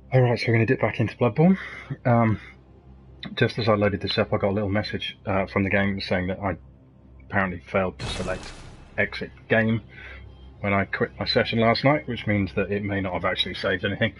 Alright, so we're going to dip back into Bloodborne. Just as I loaded this up, I got a little message from the game saying that I apparently failed to select exit game when I quit my session last night, which means that it may not have actually saved anything.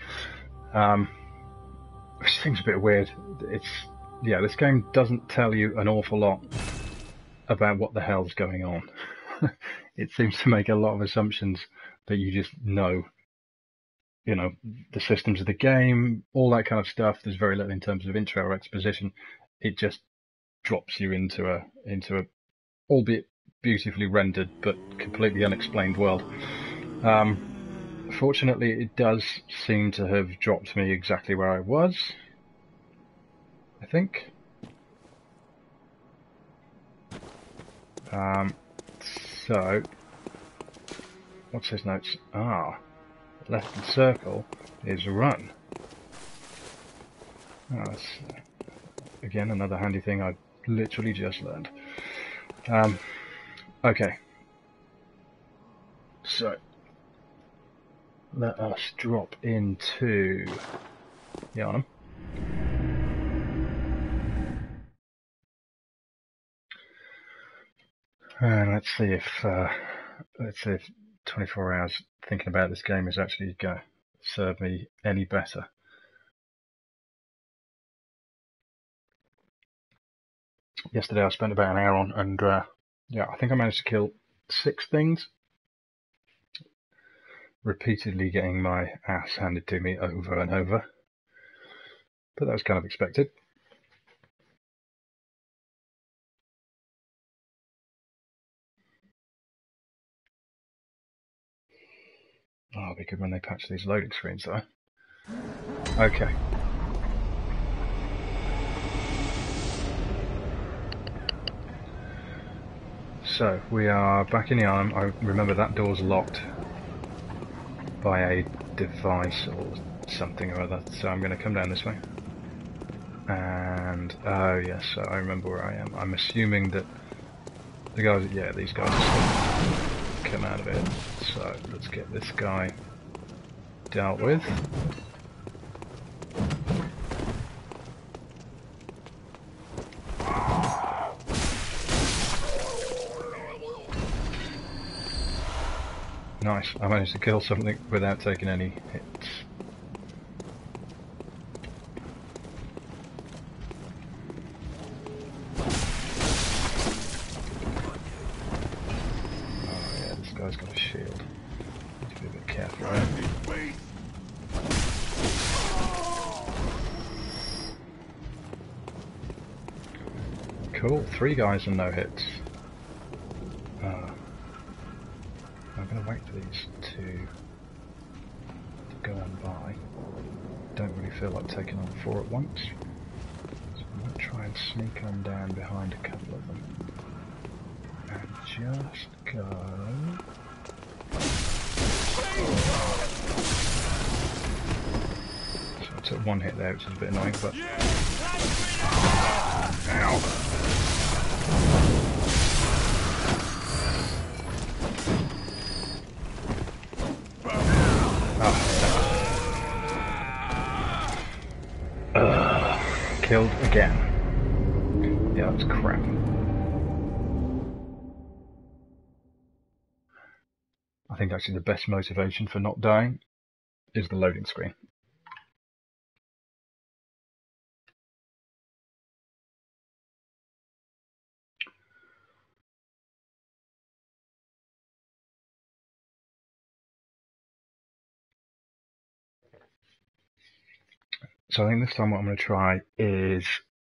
Which seems a bit weird. This game doesn't tell you an awful lot about what the hell's going on. It seems to make a lot of assumptions that you just know. You know, the systems of the game, all that kind of stuff. There's very little in terms of intro or exposition. It just drops you into a albeit beautifully rendered but completely unexplained world. Fortunately, it does seem to have dropped me exactly where I was, I think. So, what's his notes? Left circle is run. That's, again, another handy thing I literally just learned. Okay. So, let us drop into Yarnum. And let's see if 24 hours thinking about this game is actually going to serve me any better. Yesterday I spent about an hour on, and I think I managed to kill 6 things, repeatedly getting my ass handed to me over and over. But that was kind of expected. Oh, it'll be good when they patch these loading screens though. Okay. So, we are back in the arm. I remember that door's locked by a device or something or other, so I'm going to come down this way. And, oh yes, so I remember where I am. I'm assuming that the guys, these guys are still come out of it. So, let's get this guy dealt with. Nice, I managed to kill something without taking any hits. Oh yeah, this guy's got a shield. Need to be a bit careful, right? Cool, 3 guys and no hits. I'm going to wait for these to go on by. Don't really feel like taking on 4 at once. So I'm going to try and sneak on down behind a couple of them. And just go... So I took 1 hit there, which is a bit annoying, but... Ow! Killed again. Yeah, that's crap. I think actually the best motivation for not dying is the loading screen. So I think this time what I'm going to try is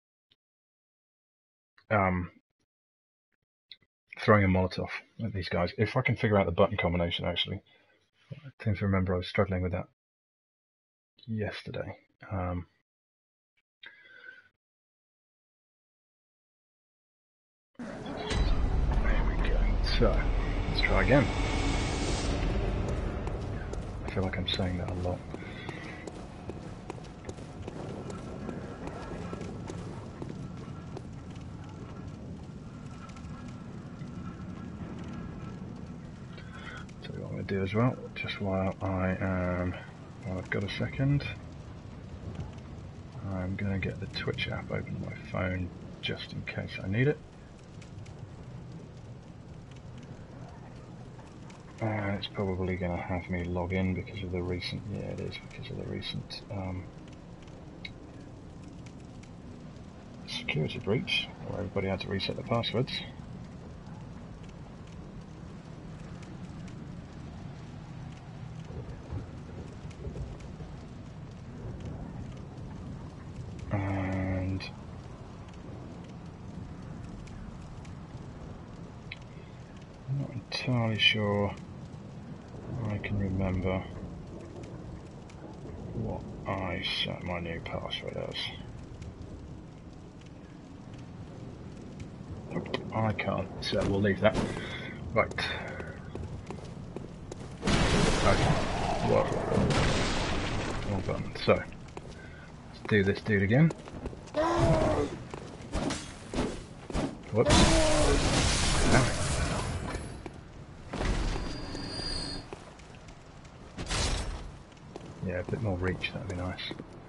throwing a Molotov at these guys. If I can figure out the button combination, actually. I seem to remember I was struggling with that yesterday. There we go. So, let's try again. I feel like I'm saying that a lot. So what I'm going to do as well, just while I've got a second, I'm going to get the Twitch app open on my phone just in case I need it. It's probably going to have me log in because of the recent, yeah it is, because of the recent security breach where everybody had to reset their passwords. And I'm not entirely sure I can remember what I set my new password as. Nope, I can't, so we'll leave that. Right. Okay. Whoa. Wrong button. So, let's do this dude again. Whoops. Damn it. Yeah, a bit more reach, that'd be nice.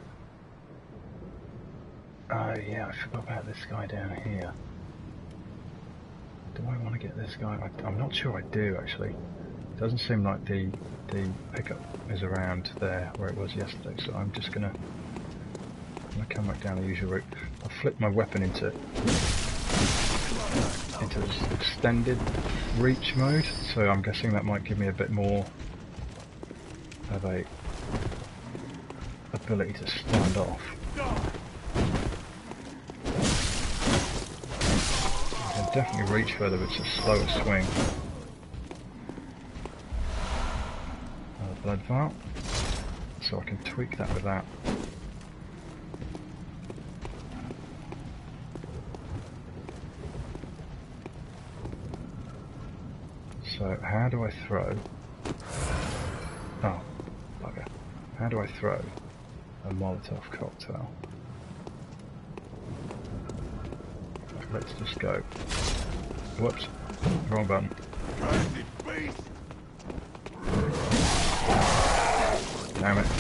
Oh yeah, I forgot about this guy down here. Do I want to get this guy? I'm not sure I do actually. It doesn't seem like the pickup is around there where it was yesterday, so I'm just gonna come back down the usual route. I'll flip my weapon into extended reach mode, so I'm guessing that might give me a bit more of a ability to stand off. I can definitely reach further, but it's a slower swing. Another blood vial, so I can tweak that with that. So how do I throw? Oh, bugger. How do I throw a Molotov cocktail? Let's just go. Whoops, wrong button. Damn it.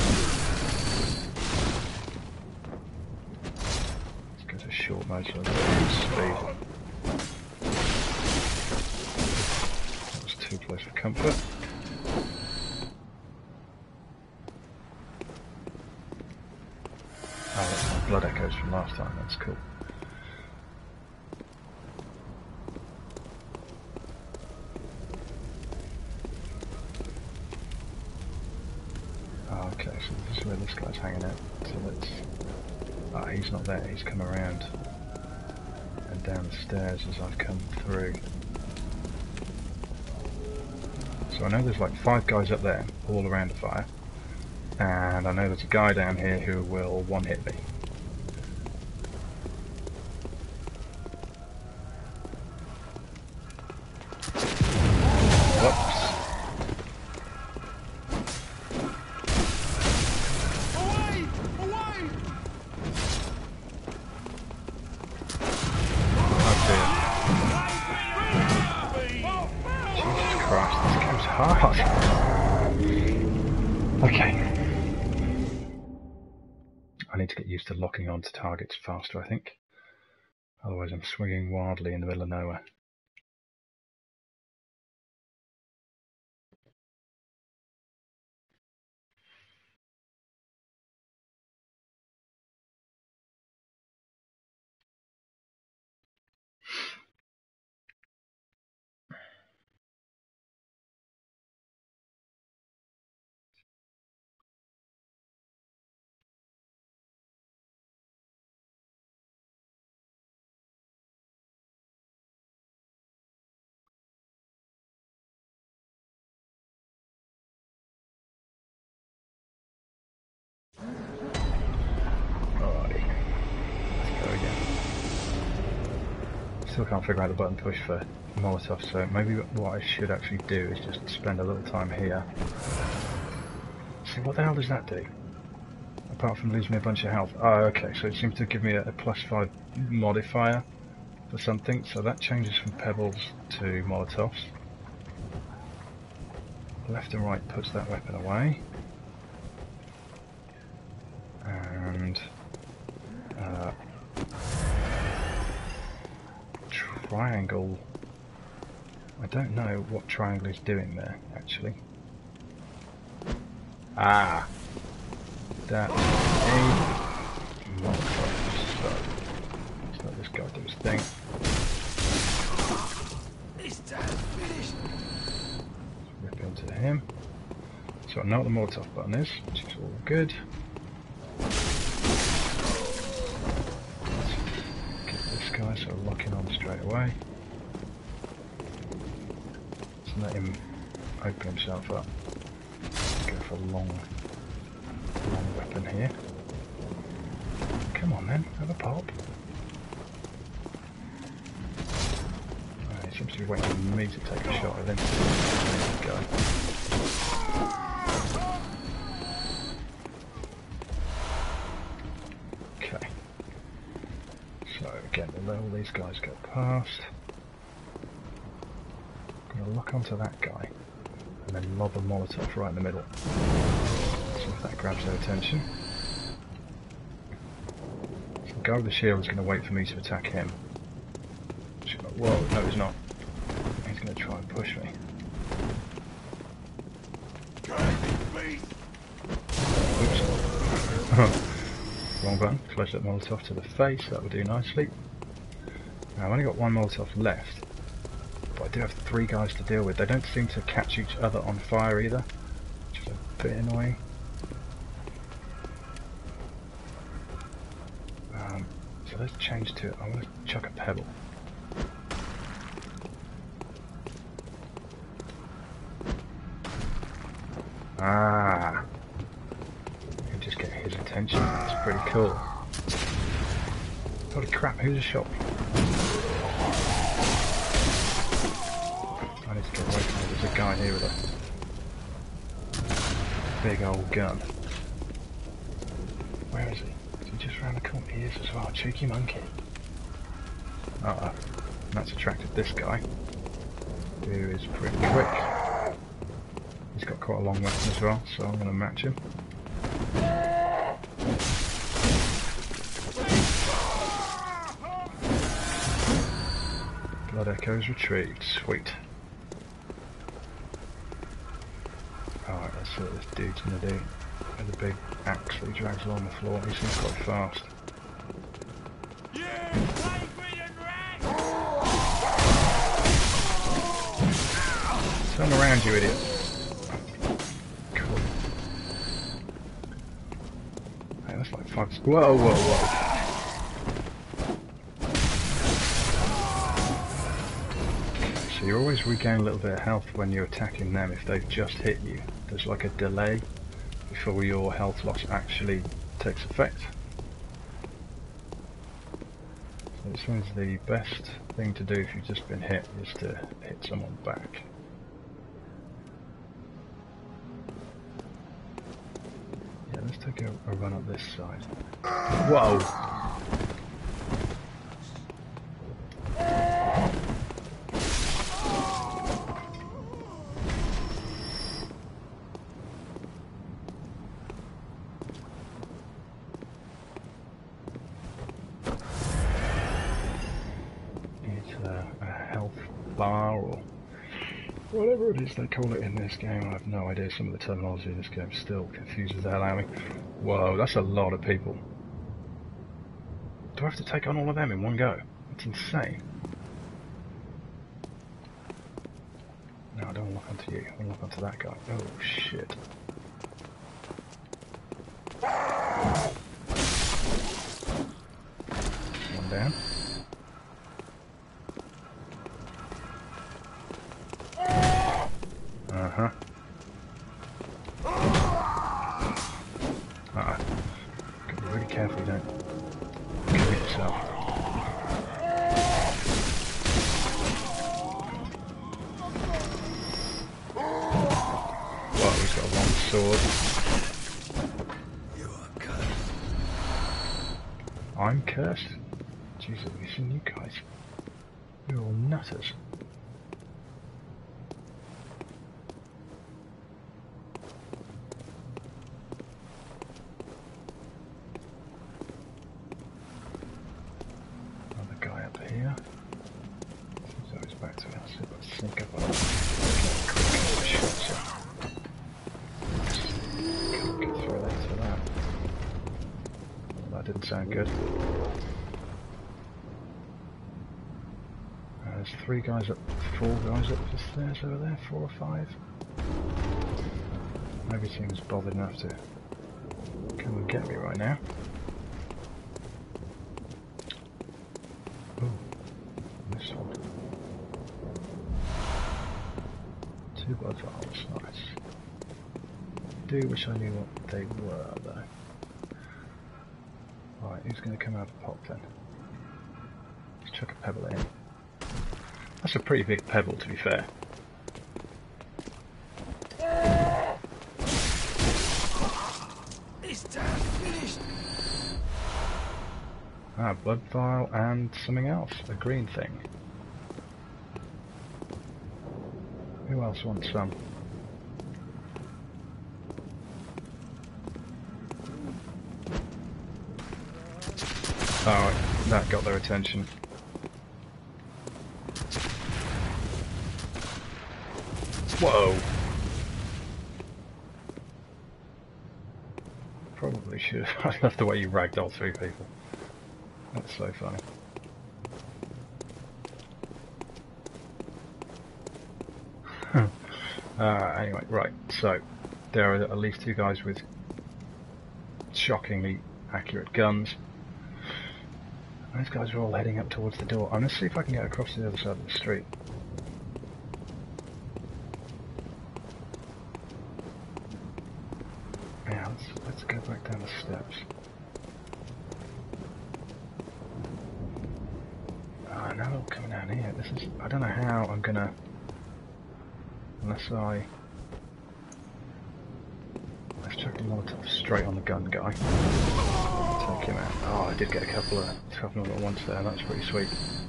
Let's go to short mode so I can speed. That was too close for comfort. Oh, that's my blood echoes from last time, that's cool. Okay, so this is where this guy's hanging out. So let's... Ah, he's not there, he's come around and down the stairs as I've come through. So I know there's like 5 guys up there, all around the fire. And I know there's a guy down here who will one-hit me. Whoops. Hard. Okay. I need to get used to locking onto targets faster, I think. Otherwise I'm swinging wildly in the middle of nowhere. Still can't figure out the button push for Molotov, so maybe what I should actually do is just spend a little time here. See, what the hell does that do? Apart from losing me a bunch of health. Oh, okay, so it seems to give me a +5 modifier for something, so that changes from pebbles to Molotovs. Left and right puts that weapon away. And triangle. I don't know what triangle is doing there, actually. Ah! That's a Molotov, so let's let this guy do his thing. Rip into him. So I know what the Molotov button is, which is all good. Let's get this guy, so lock him on straight away. Let's let him open himself up. Go for a long weapon here. Come on then, have a pop. He seems to be waiting for me to take a shot at him. There we go. Okay. So again, we'll let all these guys go past. I'm going to lock onto that guy and then lob a Molotov right in the middle. See if that grabs their attention. So the guy with the shield is going to wait for me to attack him. Whoa, no he's not. He's going to try and push me. Oops. Wrong button. Flash that Molotov to the face, that will do nicely. Now I've only got one Molotov left, but I do have 3 guys to deal with. They don't seem to catch each other on fire either, which is a bit annoying. So let's change to, I want to chuck a pebble. Ah, and just get his attention. That's pretty cool. Holy crap! Who's just shot me? I need to get away from him. There's a guy here with a big old gun. Where is he? Is he just round the corner? He is as well. Cheeky monkey. That's attracted this guy, who is pretty quick. He's got quite a long weapon as well, so I'm going to match him. Blood echoes retrieved. Sweet. Alright, let's see what this dude's going to do. With a big axe that he drags along the floor. He seems quite fast. Turn around, you idiot. Like 5. Whoa, whoa, whoa. So you always regain a little bit of health when you're attacking them if they've just hit you. There's like a delay before your health loss actually takes effect. So this means the best thing to do if you've just been hit is to hit someone back. Let's take a run up this side. Whoa! It's a health bar or whatever it is they call it in this game. I have no idea. Some of the terminology in this game still confuses the hell out of me. Whoa, that's a lot of people. Do I have to take on all of them in one go? That's insane. No, I don't want to look onto you. I want to look onto that guy. Oh, shit. One down. Uh-huh. Gotta be really careful you don't commit yourself. Well, he's got a long sword. You are cursed. I'm cursed? Jesus, have you seen you guys? You're all nutters. Here. That didn't sound good. There's 4 guys up the stairs over there, 4 or 5. Nobody seems bothered enough to come and get me right now. Ooh, this one. 2 blood vials, nice. Do wish I knew what they were though. Right, who's going to come out of the pot then? Let's chuck a pebble in. That's a pretty big pebble, to be fair. Ah, blood vial and something else, a green thing. Who else wants some? Alright, that got their attention. Whoa! Probably should have. I love the way you ragdoll through people. That's so funny. Anyway, right, so there are at least 2 guys with shockingly accurate guns. Those guys are all heading up towards the door. I'm going to see if I can get across to the other side of the street. Yeah, let's go back down the steps. Oh, now they're all coming down here. I don't know how I'm going to... Unless let's chuck a Molotov straight on the gun guy. Take him out. Oh, I did get a couple of them at once there. That's pretty sweet.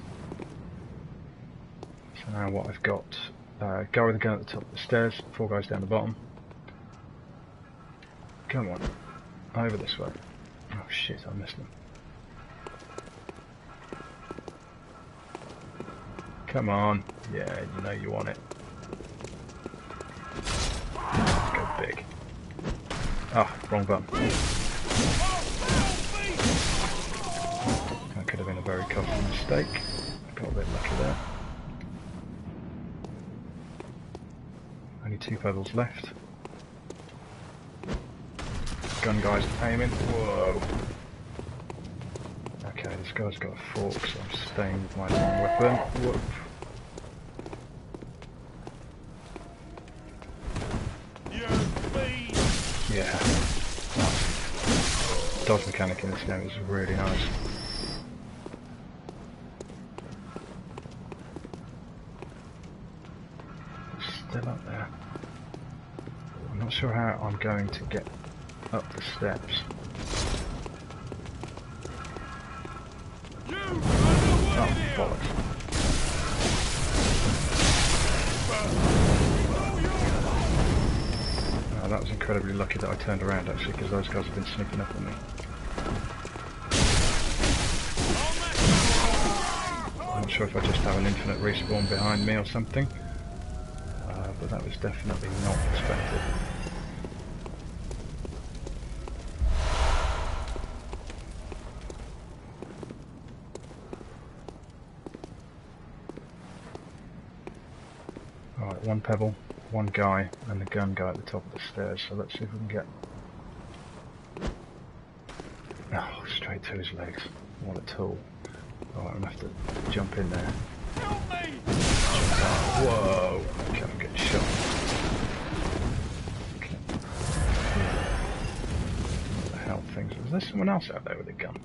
So now what I've got, guy with the gun at the top of the stairs, 4 guys down the bottom. Come on, over this way. Oh shit, I missed them. Come on, yeah, you know you want it. Let's go big. Ah, wrong button. That could have been a very costly mistake. Got a bit lucky there. Only 2 pebbles left. Gun guy's aiming. Whoa. Okay, this guy's got a fork, so I'm staying with my long weapon. Whoop. Yeah. Nice. Dodge mechanic in this game is really nice. Still up there. I'm not sure how I'm going to get up the steps. Oh, bollocks. Oh, that was incredibly lucky that I turned around actually, because those guys have been sneaking up on me. I'm not sure if I just have an infinite respawn behind me or something, but that was definitely not expected. Alright, 1 pebble, 1 guy, and the gun guy at the top of the stairs, so let's see if we can get... Oh, straight to his legs. What a tool. Alright, I'm going to have to jump in there. Help me! Whoa! Okay, I'm getting shot. Okay. What the hell things... Is there someone else out there with a gun?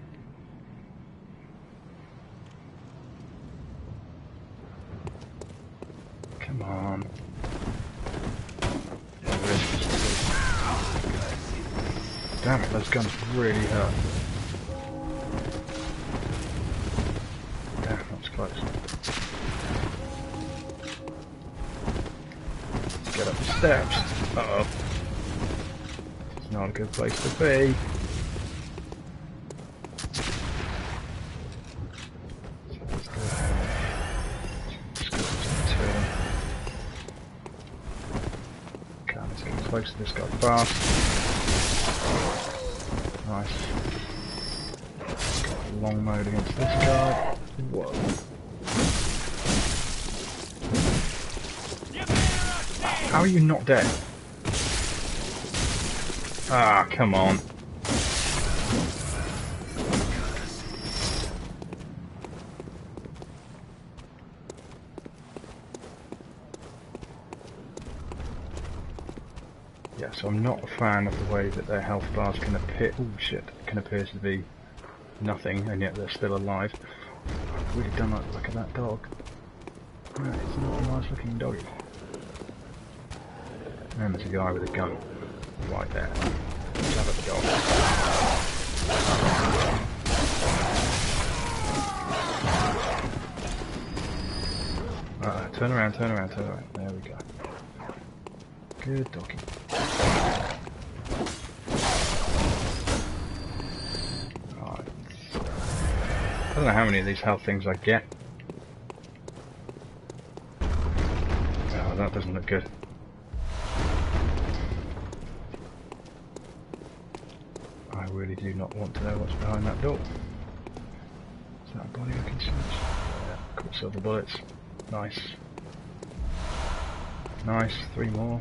Come on. Yeah, there is. Damn it, those guns really hurt. Damn, that was close. Let's get up the steps. Uh-oh. It's not a good place to be. Close to this guy fast. Nice. long mode against this guy. Whoa. How are you not dead? Ah, come on. Yeah, so I'm not a fan of the way that their health bars can appear. Oh shit, can appear to be nothing, and yet they're still alive. I've really done like look at that dog. No, it's not a nice looking doggy. And there's a guy with a gun right there. Let's have a dog. Turn around, turn around, turn around. There we go. Good doggy. Right. I don't know how many of these health things I get. Oh, that doesn't look good. I really do not want to know what's behind that door. Is that a body I can search? Yeah, quicksilver bullets. Nice. Nice, 3 more.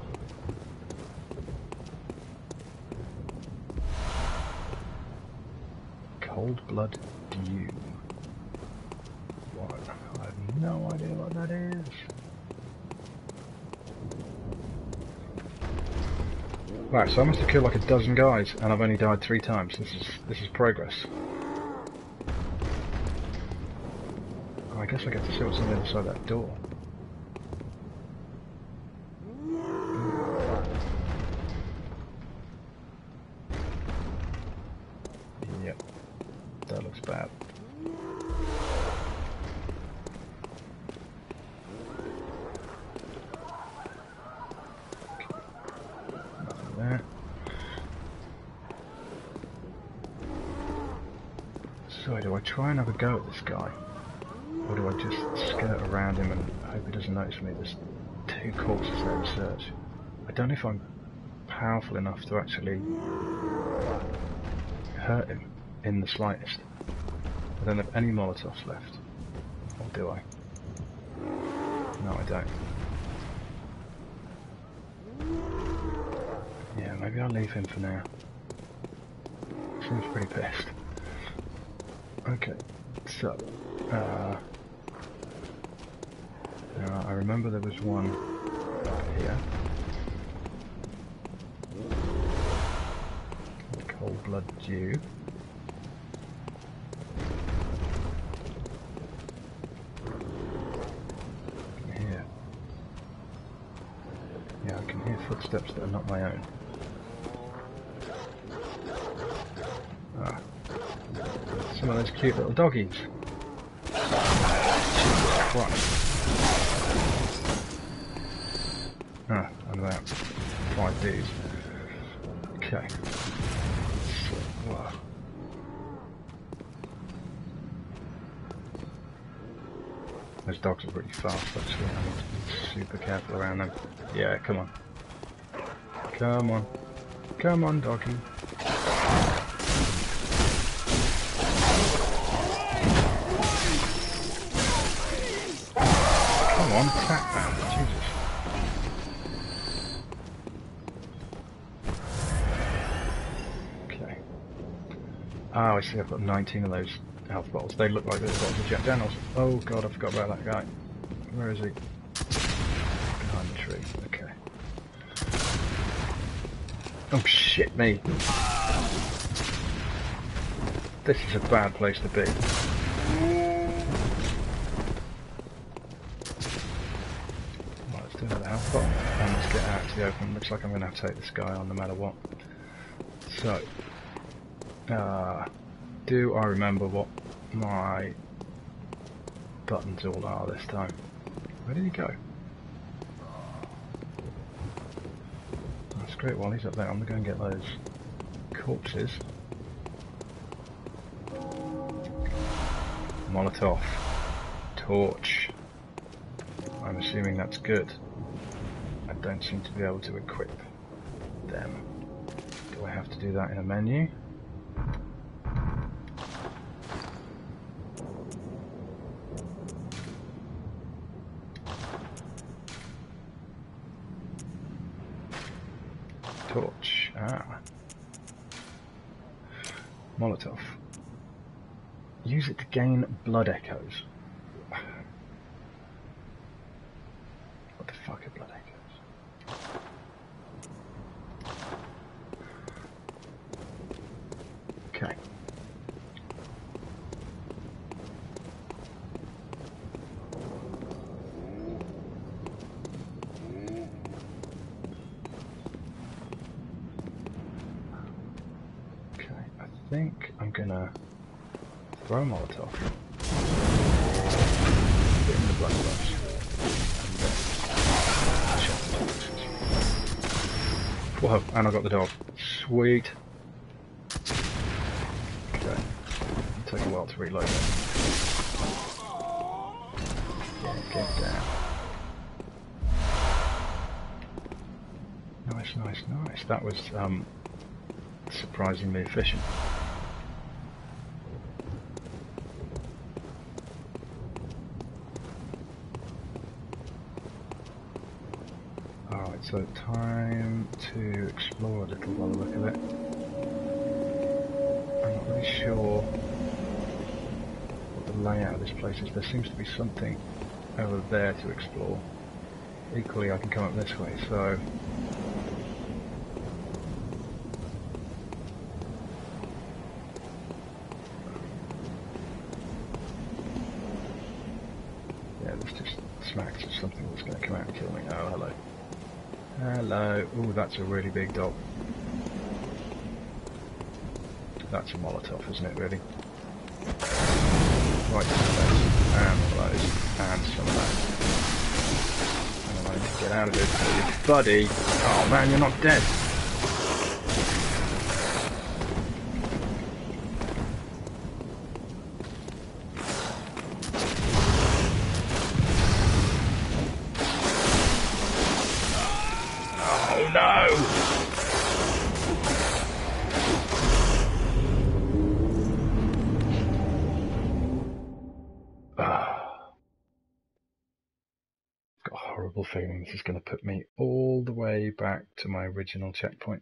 Cold blood dew. What? I have no idea what that is. Right, so I must have killed like a dozen guys, and I've only died 3 times. This is progress. I guess I get to see what's on the other side of that door. Yep, that looks bad. Nothing there. So do I try and have a go at this guy? Or do I just skirt around him and hope he doesn't notice me? There's 2 corpses there to search. I don't know if I'm powerful enough to actually hurt him in the slightest. I don't have any Molotovs left. Or do I? No, I don't. Yeah, maybe I'll leave him for now. Seems pretty pissed. Okay, so... I remember there was one up here. Cold blood dew. Here. Yeah, I can hear footsteps that are not my own. Ah. Some of those cute little doggies. Christ. Ah, and about 5 dudes. Okay. Wow. Those dogs are pretty fast actually. I need to be super careful around them. Yeah, come on. Come on. Come on, doggy. Come on, attack them. Jesus. Okay. Oh, I see, I've got 19 of those health bottles. They look like those bottles of Jack Daniels. Oh god, I forgot about that guy. Where is he? Behind the tree. Okay. Oh shit me. This is a bad place to be. Health bottle, and let's get out to the open. Looks like I'm going to have to take this guy on no matter what. So, do I remember what my buttons all are this time? Where did he go? That's great, while he's up there I'm going to go and get those corpses. Molotov. Torch. I'm assuming that's good. I don't seem to be able to equip them. Do I have to do that in a menu? one. Molotov. Use it to gain blood echoes. What the fuck are blood echoes? Okay. I think I'm gonna throw a Molotov, get in the blood rush, and then shut the torches. Whoa, and I got the dog. Sweet. Okay, it'll take a while to reload it. Yeah, get down. Nice, nice, nice. That was surprisingly efficient. Alright, so time to explore a little by the look of it. I'm not really sure what the layout of this place is. There seems to be something over there to explore. Equally I can come up this way, so yeah, this just smacks of something that's going to come out and kill me. Oh, hello. Hello. Ooh, that's a really big dog. That's a Molotov, isn't it, really? Right, some of those, and one of those, and some of that. And I need to get out of it, buddy. Oh man, you're not dead. Oh no! Feeling this is going to put me all the way back to my original checkpoint.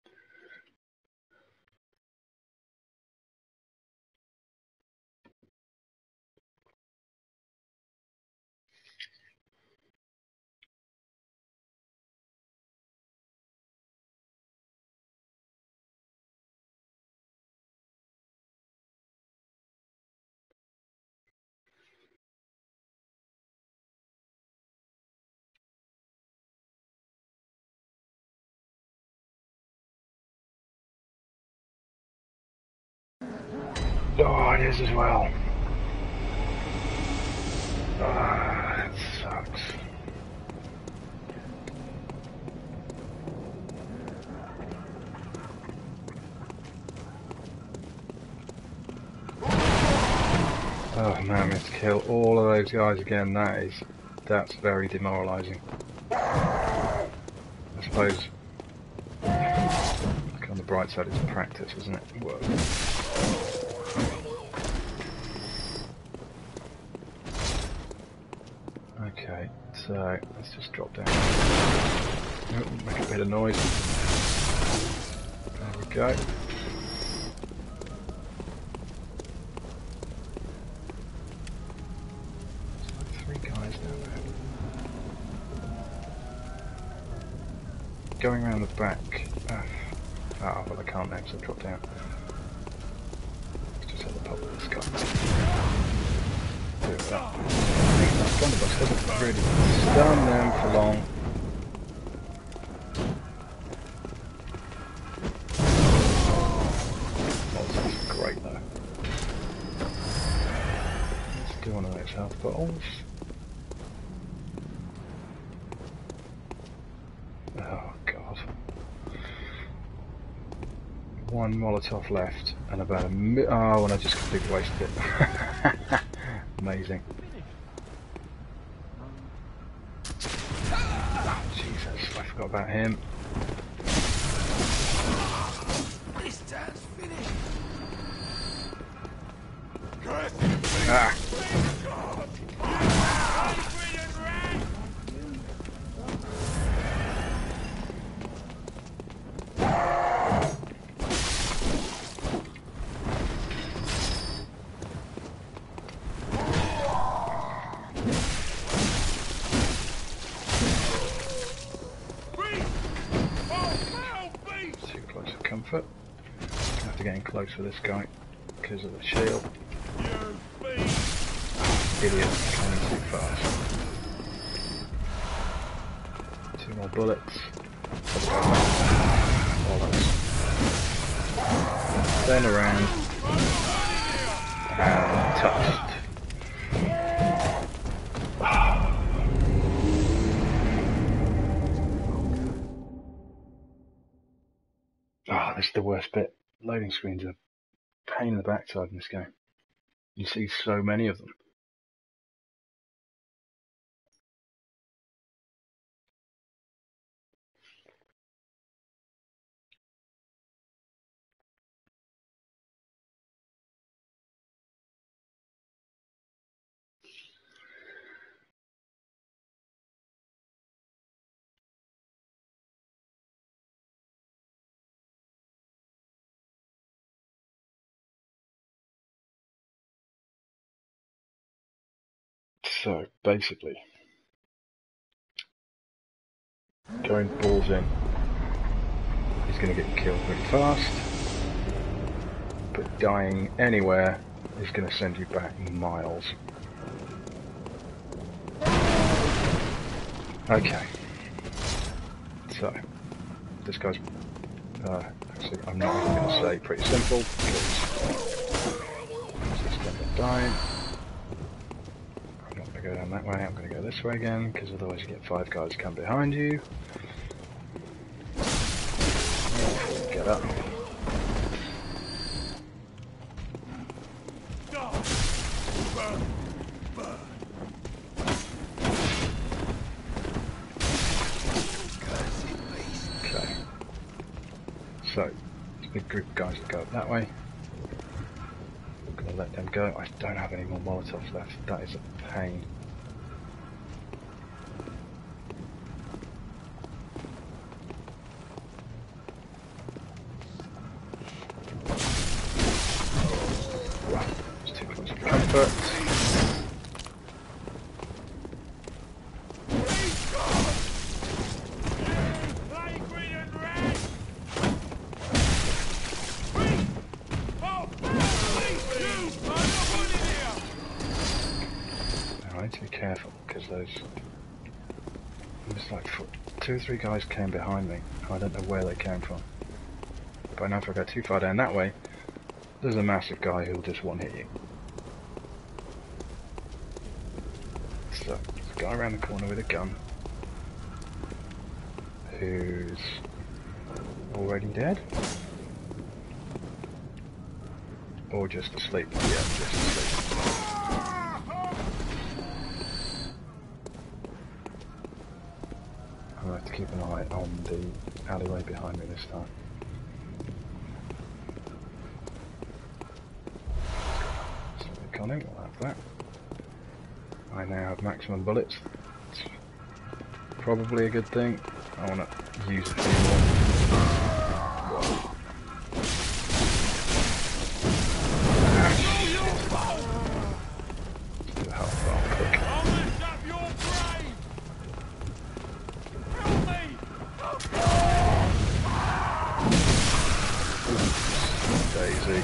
Oh, it is as well. Ah, that sucks. Oh man, we have to kill all of those guys again. That's very demoralising. I suppose. Look on the bright side, it's practice, isn't it? Whoa. Okay, so let's just drop down. Oh, make a bit of noise. There we go. There's like 3 guys down there. Going around the back. Ah, well I can't now, so drop down. Let's just have a pop with this guy. Do that. That blunderbuss hasn't really stun them for long. Oh, that's great though. Let's do one of those health bottles. Oh god. 1 Molotov left and about a oh, and I just completely wasted it. Amazing. Jesus, I forgot about him. This time's finished. Ah. comfort. I have to get in close for this guy because of the shield. Idiot, coming too fast. 2 more bullets. Turn around and touched. This is the worst bit. Loading screens are a pain in the backside in this game. You see so many of them. So basically, going balls in, he's going to get killed pretty fast, but dying anywhere is going to send you back miles. Okay, so this guy's actually I'm not even going to say pretty simple because he's going to die. Go down that way, I'm going to go this way again, because otherwise you get 5 guys come behind you. Get up. Okay. So, there's a big group of guys that go up that way. I'm going to let them go. I don't have any more Molotovs left. That is a pain. It's too close for comfort. I need to be careful because there's like 2 or 3 guys came behind me. I don't know where they came from. But I know if I go too far down that way, there's a massive guy who'll just one hit you. So, there's a guy around the corner with a gun who's already dead? Or just asleep? Yeah, just asleep. I'll have to keep an eye on the alleyway behind me this time. So Conning, we'll have that. I now have maximum bullets. It's probably a good thing. I want to use a few more. Do the health bar quick. Daisy.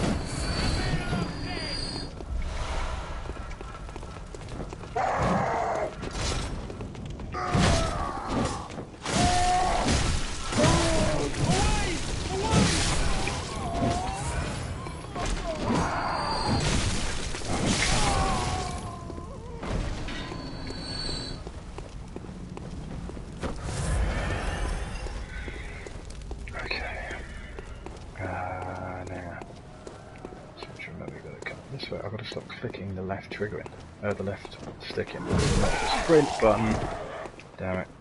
I've got to stop clicking the left trigger in, the left stick in, not the sprint button. Damn it.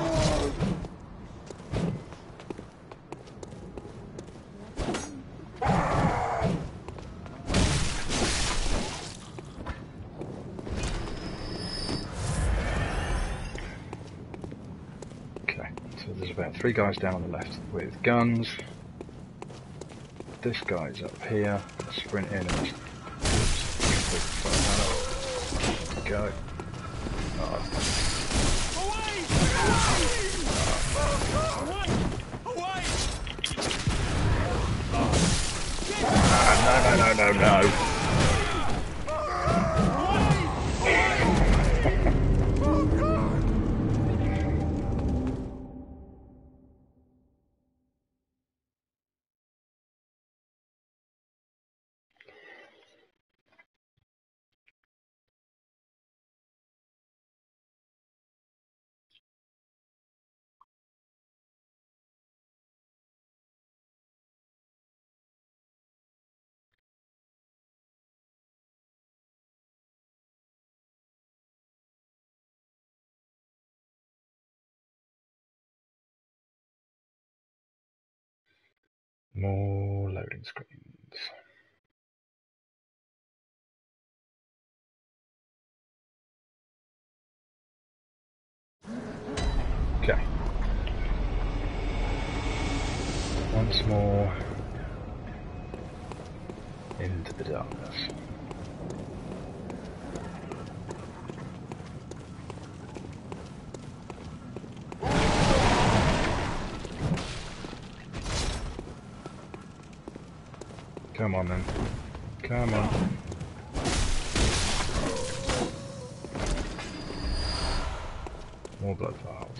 Okay, so there's about 3 guys down on the left with guns. This guy's up here, sprint in and go. no, no, no. More loading screens. Okay. Once more into the darkness. Come on then. Come on. More blood vials.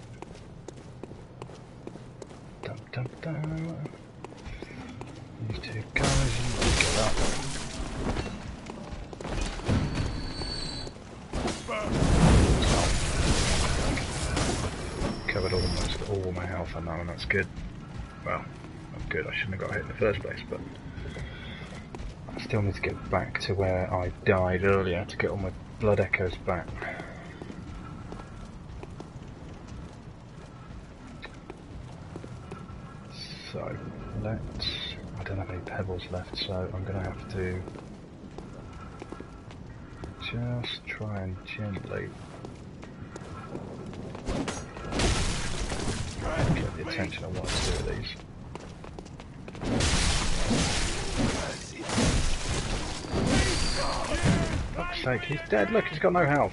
Dum dum dum. These two guys, you get up. Covered almost all my health on that one, that's good. Well, not good, I shouldn't have got hit in the first place, but I still need to get back to where I died earlier to get all my blood echoes back. So, I don't have any pebbles left, so I'm going to have to just try and gently get the attention I want to do with these. For fuck's sake, he's dead, look, he's got no health.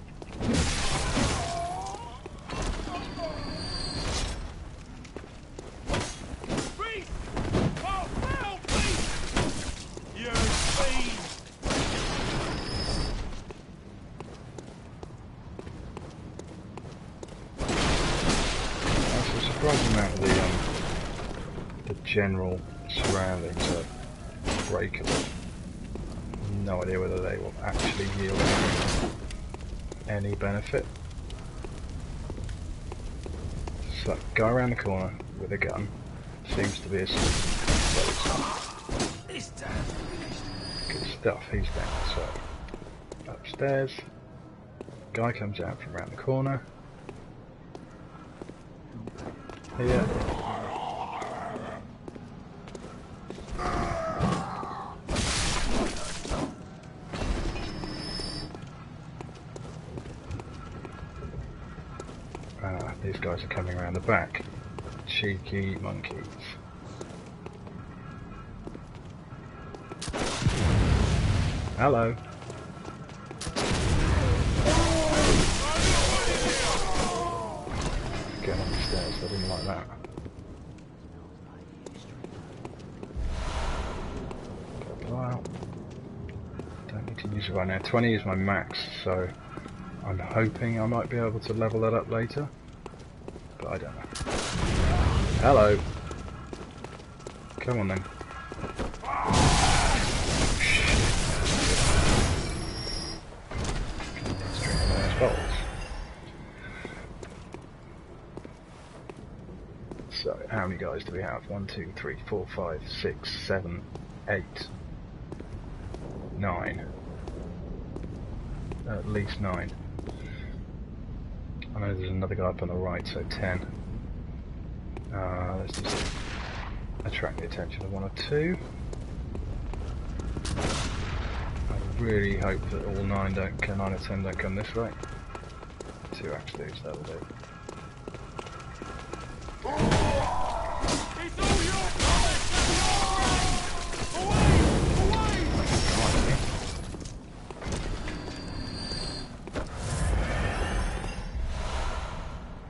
General surroundings are breakable. No idea whether they will actually yield any benefit. So, guy around the corner with a gun seems to be a solution. Good stuff, he's down. So, upstairs, guy comes out from around the corner. Here. These guys are coming around the back. Cheeky monkeys. Hello. Get on the stairs, I didn't like that. Go out. Don't need to use it right now. 20 is my max, so I'm hoping I might be able to level that up later. But I don't know. Hello. Come on then. So, how many guys do we have? 1, 2, 3, 4, 5, 6, 7, 8, 9. At least 9. I know there's another guy up on the right, so 10. Let's just attract the attention of 1 or 2. I really hope that all 9 or 10 don't come this way. 2 absolutes, that'll do.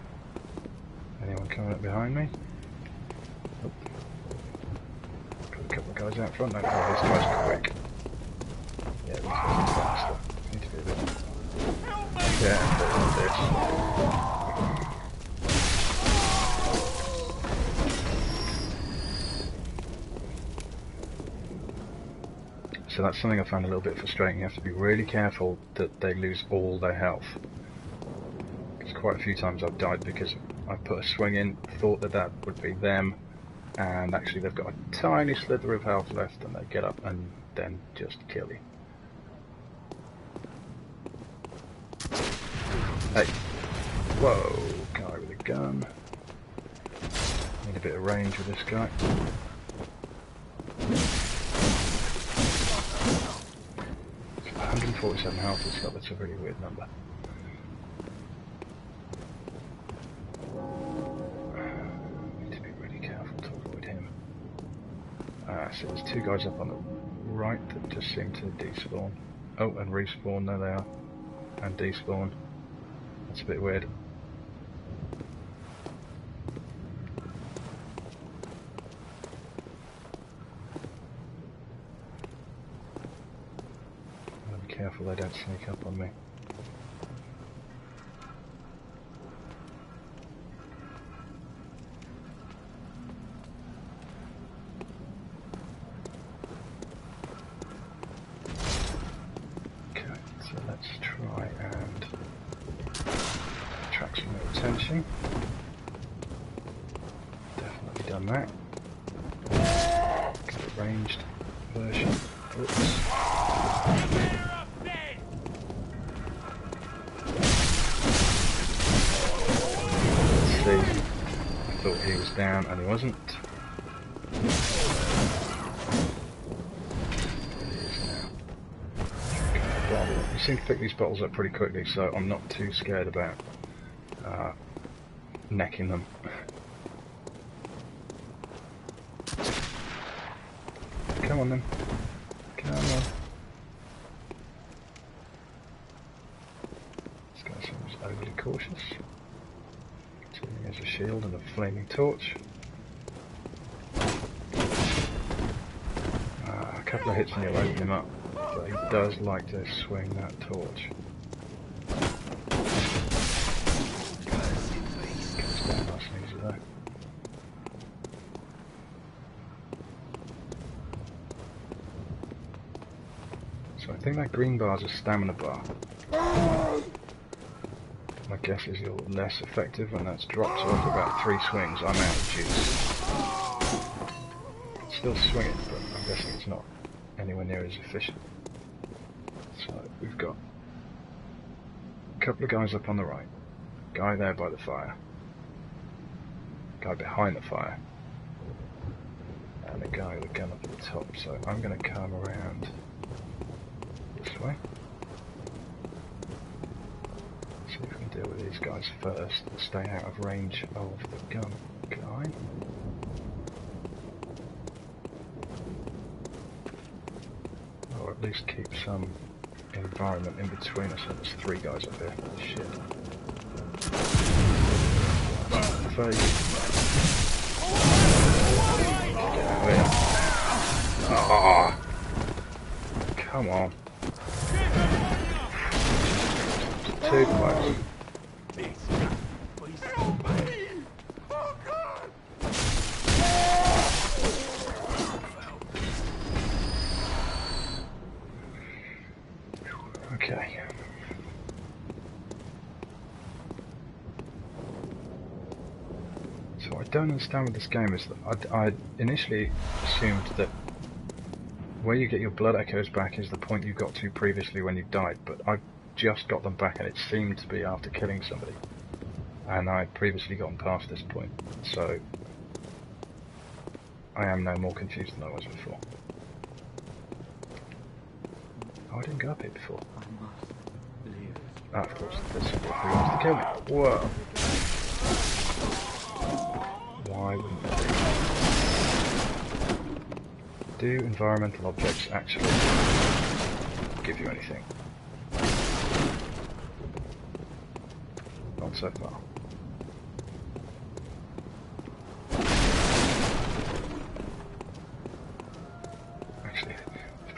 Anyone coming up behind me? couple of guys out front. No, oh, these guys are quick. Yeah, these guys are faster. Need to be a bit careful with this. So that's something I found a little bit frustrating. You have to be really careful that they lose all their health. Because quite a few times I've died because I put a swing in, thought that that would be them, and actually they've got a tiny slither of health left, and they get up and then just kill you. Hey! Whoa! Guy with a gun. Need a bit of range with this guy. 147 health is got, that's a really weird number. Need to be really careful to avoid him. So there's two guys up on the right that just seem to despawn. Oh, and respawn, there they are. And despawn. That's a bit weird. Careful they don't sneak up on me. Okay, so let's try and attract some more attention. Definitely done that. Got a ranged version. Oops. I thought he was down and he wasn't. He is now. Well, you seem to pick these bottles up pretty quickly, so I'm not too scared about necking them. Come on then. Come on. This guy seems overly cautious. There's a shield and a flaming torch. A couple of hits and you'll open him up, but he does like to swing that torch. Goes down nice and easy though. So I think that green bar is a stamina bar. My guess is you're less effective when that's dropped, so after about 3 swings I'm out of juice. Still swinging, but I'm guessing it's not anywhere near as efficient. So we've got a couple of guys up on the right, guy there by the fire, guy behind the fire, and a guy with a gun up at the top. So I'm going to come around this way. See if we can deal with these guys first and stay out of range of the gun guy. Or at least keep some environment in between us. So there's 3 guys up here. Shit. Face. Get out of here. Oh, come on. Too close. Okay. So what I don't understand with this game is that I initially assumed that where you get your blood echoes back is the point you got to previously when you died, but I've just got them back and it seemed to be after killing somebody, and I'd previously gotten past this point, so I am now more confused than I was before. Oh, I didn't go up here before. Ah, of course, there's somebody who wants to kill me. Whoa! Why wouldn't they? Do environmental objects actually give you anything? Not so far.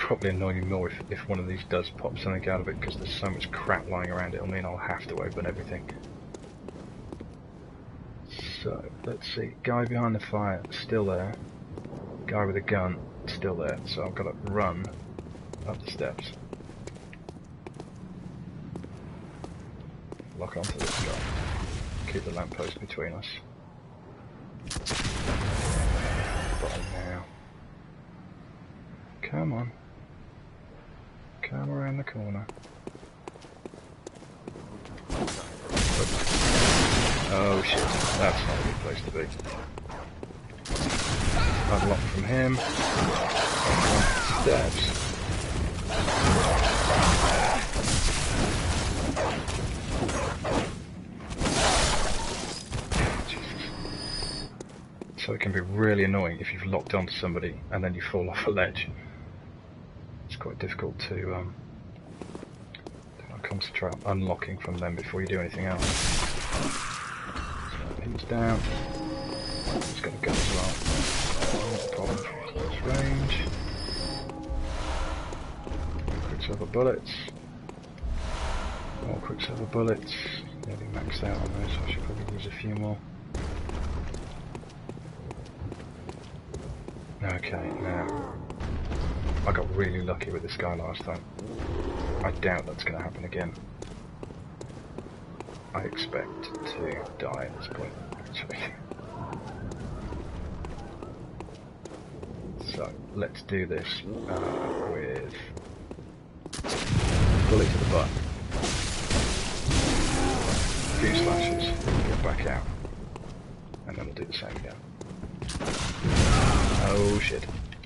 probably annoy me more if one of these does pop something out of it, because there's so much crap lying around. It'll mean I'll have to open everything. So, let's see. Guy behind the fire, still there. Guy with a gun, still there. So I've got to run up the steps. Lock onto this guy. Keep the lamppost between us. Bottom now. Come on. Come around the corner. Oh shit, that's not a good place to be. Unlock from him. Steps. So it can be really annoying if you've locked onto somebody and then you fall off a ledge. It's quite difficult to concentrate on unlocking from them before you do anything else. So he's down. He's got a gun as well. Not a problem. Close range. Quicksilver bullets. More quicksilver bullets. Nearly maxed out on those, so I should probably use a few more. Okay, now I got really lucky with this guy last time. I doubt that's going to happen again. I expect to die at this point, actually. So, let's do this with bullet to the butt. A few slashes, get back out. And then we'll do the same again. Oh shit.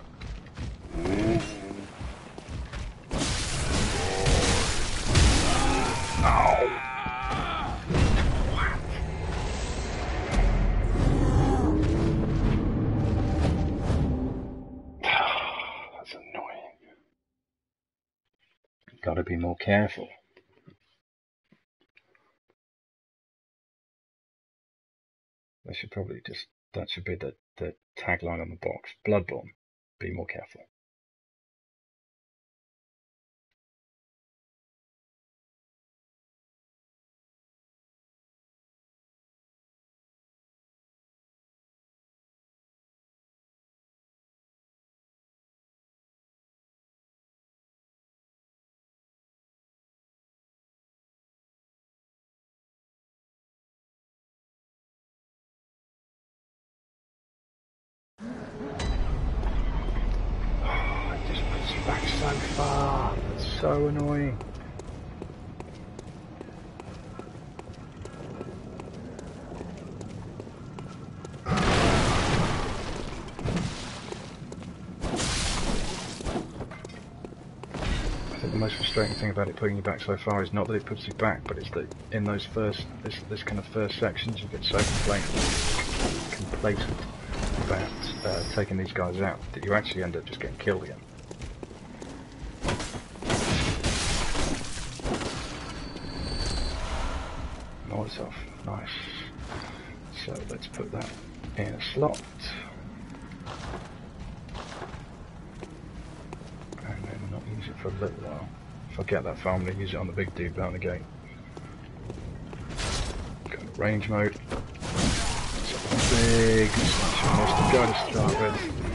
That's annoying. Gotta be more careful. They should probably just, that should be the tagline on the box. Bloodborne, be more careful. Back so far. That's so annoying. I think the most frustrating thing about it putting you back so far is not that it puts you back, but it's that in those this kind of first sections you get so complacent about taking these guys out that you actually end up just getting killed again. Off. Nice. So let's put that in a slot. And then not use it for a little while. If I get that far, I'm going to use it on the big dude behind the gate. Go to range mode. So big slasher most of the guy to start with.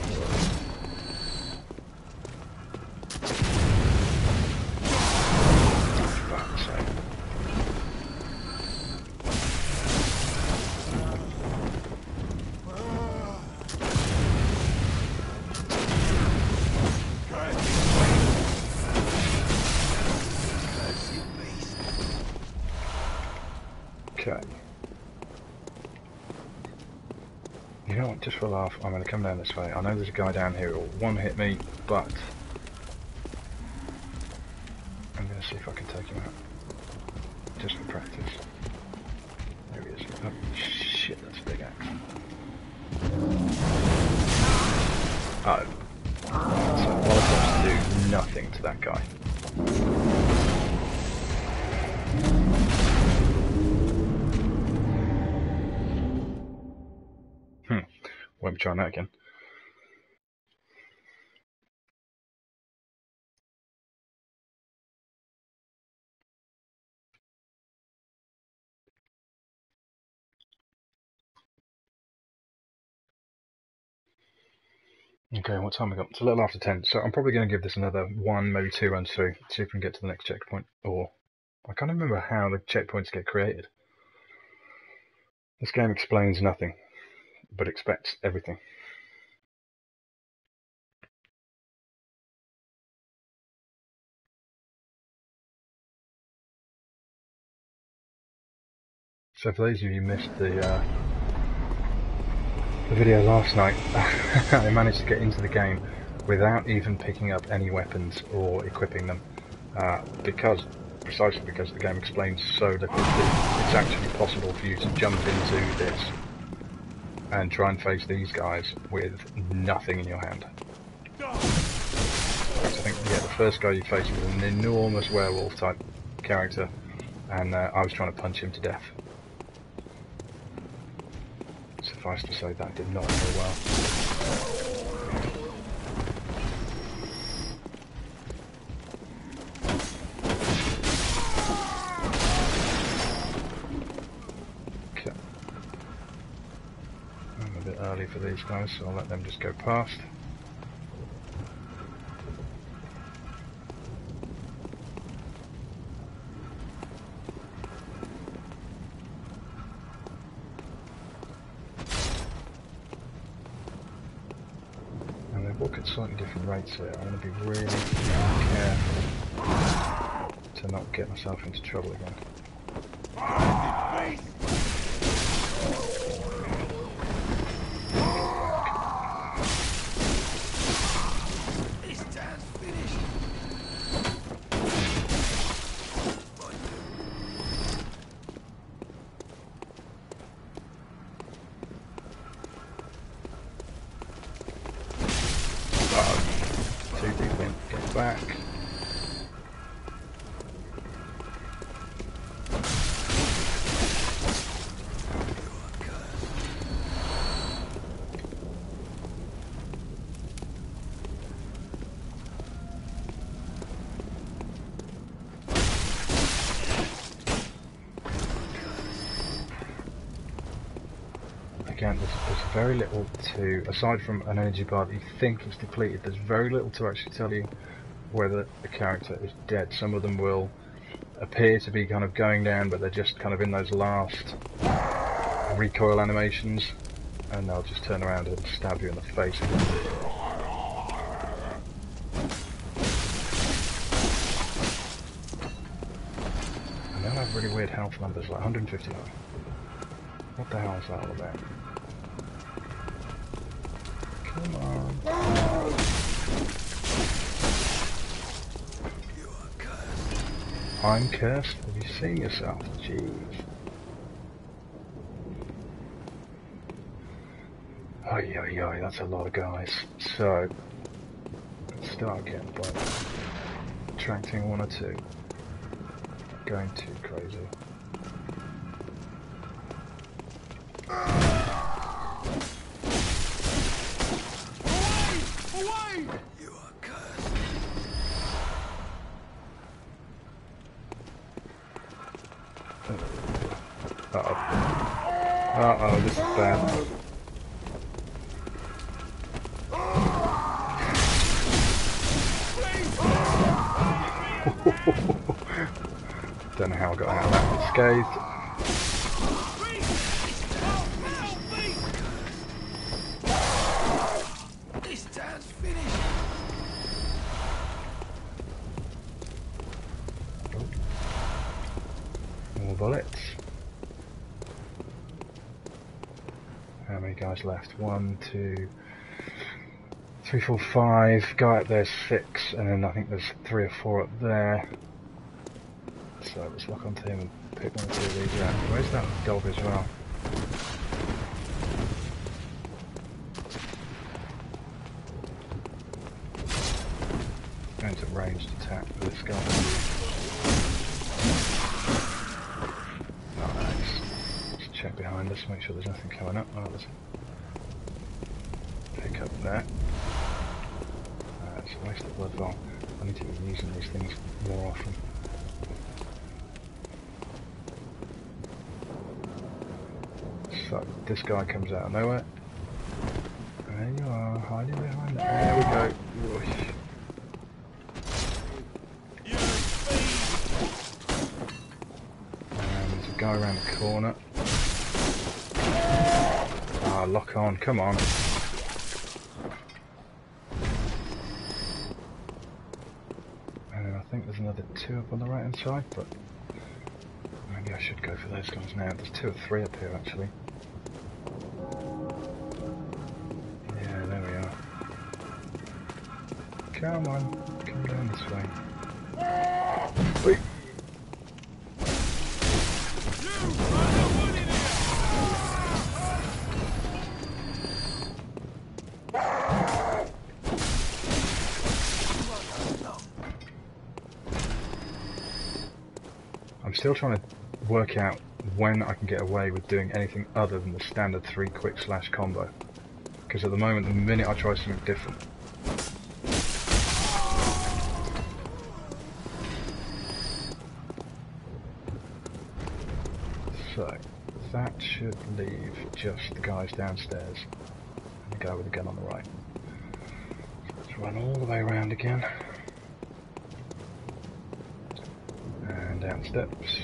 Okay. You know what, just for a laugh, I'm going to come down this way. I know there's a guy down here who will one-hit me, but I'm going to see if I can take him out. Just for practice. There he is. Oh, shit, that's a big axe. Oh. So Molotovs do nothing to that guy. Won't be trying that again. Okay, what time we got? It's a little after 10, so I'm probably going to give this another 1, maybe 2 runs through, see if we can get to the next checkpoint, or... I can't remember how the checkpoints get created. This game explains nothing, but expects everything. So for those of you who missed the video last night, I managed to get into the game without even picking up any weapons or equipping them, precisely because the game explains so little that it's actually possible for you to jump into this and try and face these guys with nothing in your hand. So I think, yeah, the first guy you face was an enormous werewolf type character, and I was trying to punch him to death. Suffice to say that did not go well. Okay. I'm a bit early for these guys, so I'll let them just go past. Walk at slightly different rates here. I want to be really careful to not get myself into trouble again. Back. Again, there's very little to, aside from an energy bar that you think is depleted, there's very little to actually tell you whether the character is dead. Some of them will appear to be kind of going down, but they're just kind of in those last recoil animations, and they'll just turn around and stab you in the face again. And they'll have really weird health numbers, like 159. What the hell is that all about? Come on. I'm cursed? Have you seen yourself? Jeez. Oi, oi, oi, that's a lot of guys. So, let's start again by attracting 1 or 2. Going too crazy. Away! You are cursed. Uh-oh. Uh-oh, this is bad. Don't know how I got out of that unscathed. This town's finished. More bullets. How many guys left? 1, 2, 3, 4, 5. Guy up there's 6, and then I think there's 3 or 4 up there. So let's lock onto him and pick 1 or 2 of these out. Where's that dog as well? Going to ranged attack with this guy. Nice. Let's check behind us, make sure there's nothing coming up. Oh, there's pick up that. It's a waste of blood ball. I need to be using these things more often. So this guy comes out of nowhere, There you are, hiding behind that. There we go. Whoosh. And there's a guy around the corner. Ah, lock on, come on. And I think there's another two up on the right hand side, but maybe I should go for those guys now. There's 2 or 3 up here actually. Yeah, there we are. Come on, come down this way. Wait. I'm still trying to work out when I can get away with doing anything other than the standard 3 quick slash combo. Because at the moment, the minute I try something different, so that should leave just the guys downstairs and the guy with the gun on the right. Let's run all the way around again. And down steps.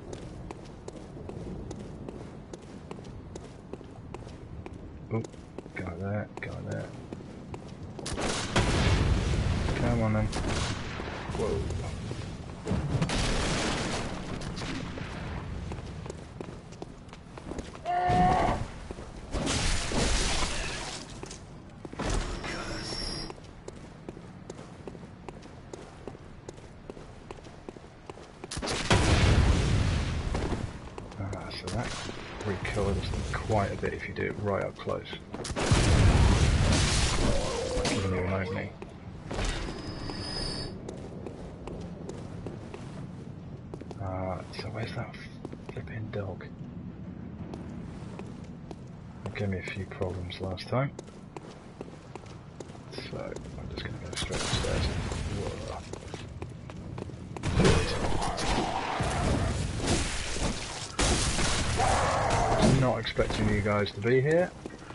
Oh, guy there, guy there. Come on then. Whoa. So that recolours quite a bit if you do it right up close. Giving you an opening. So where's that flipping dog? It gave me a few problems last time. So I'm just going to go straight upstairs. Whoa. Not expecting you guys to be here.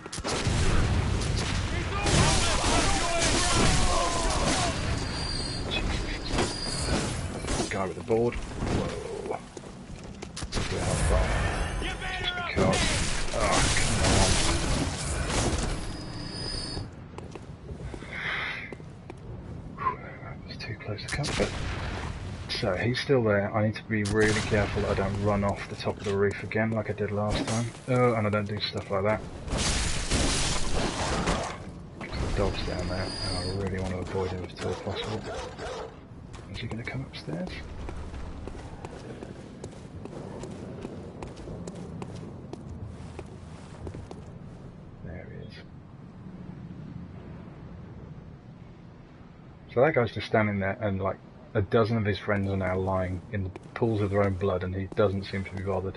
Guy with the board. Whoa. Just because. Oh, come on. That was too close to comfort. So he's still there. I need to be really careful that I don't run off the top of the roof again like I did last time. Oh, and I don't do stuff like that. Because the dog's down there, and I really want to avoid him if at all possible. Is he going to come upstairs? There he is. So that guy's just standing there and like a dozen of his friends are now lying in the pools of their own blood and he doesn't seem to be bothered.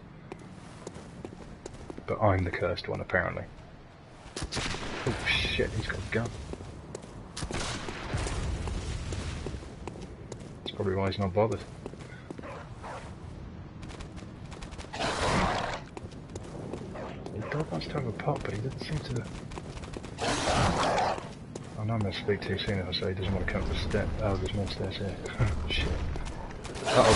But I'm the cursed one, apparently. Oh shit, he's got a gun. That's probably why he's not bothered. The dog wants to have a pop, but he doesn't seem to... I know I'm going to speak too soon if I say he doesn't want to come up the step. Oh, there's more stairs here. Shit. Uh-oh.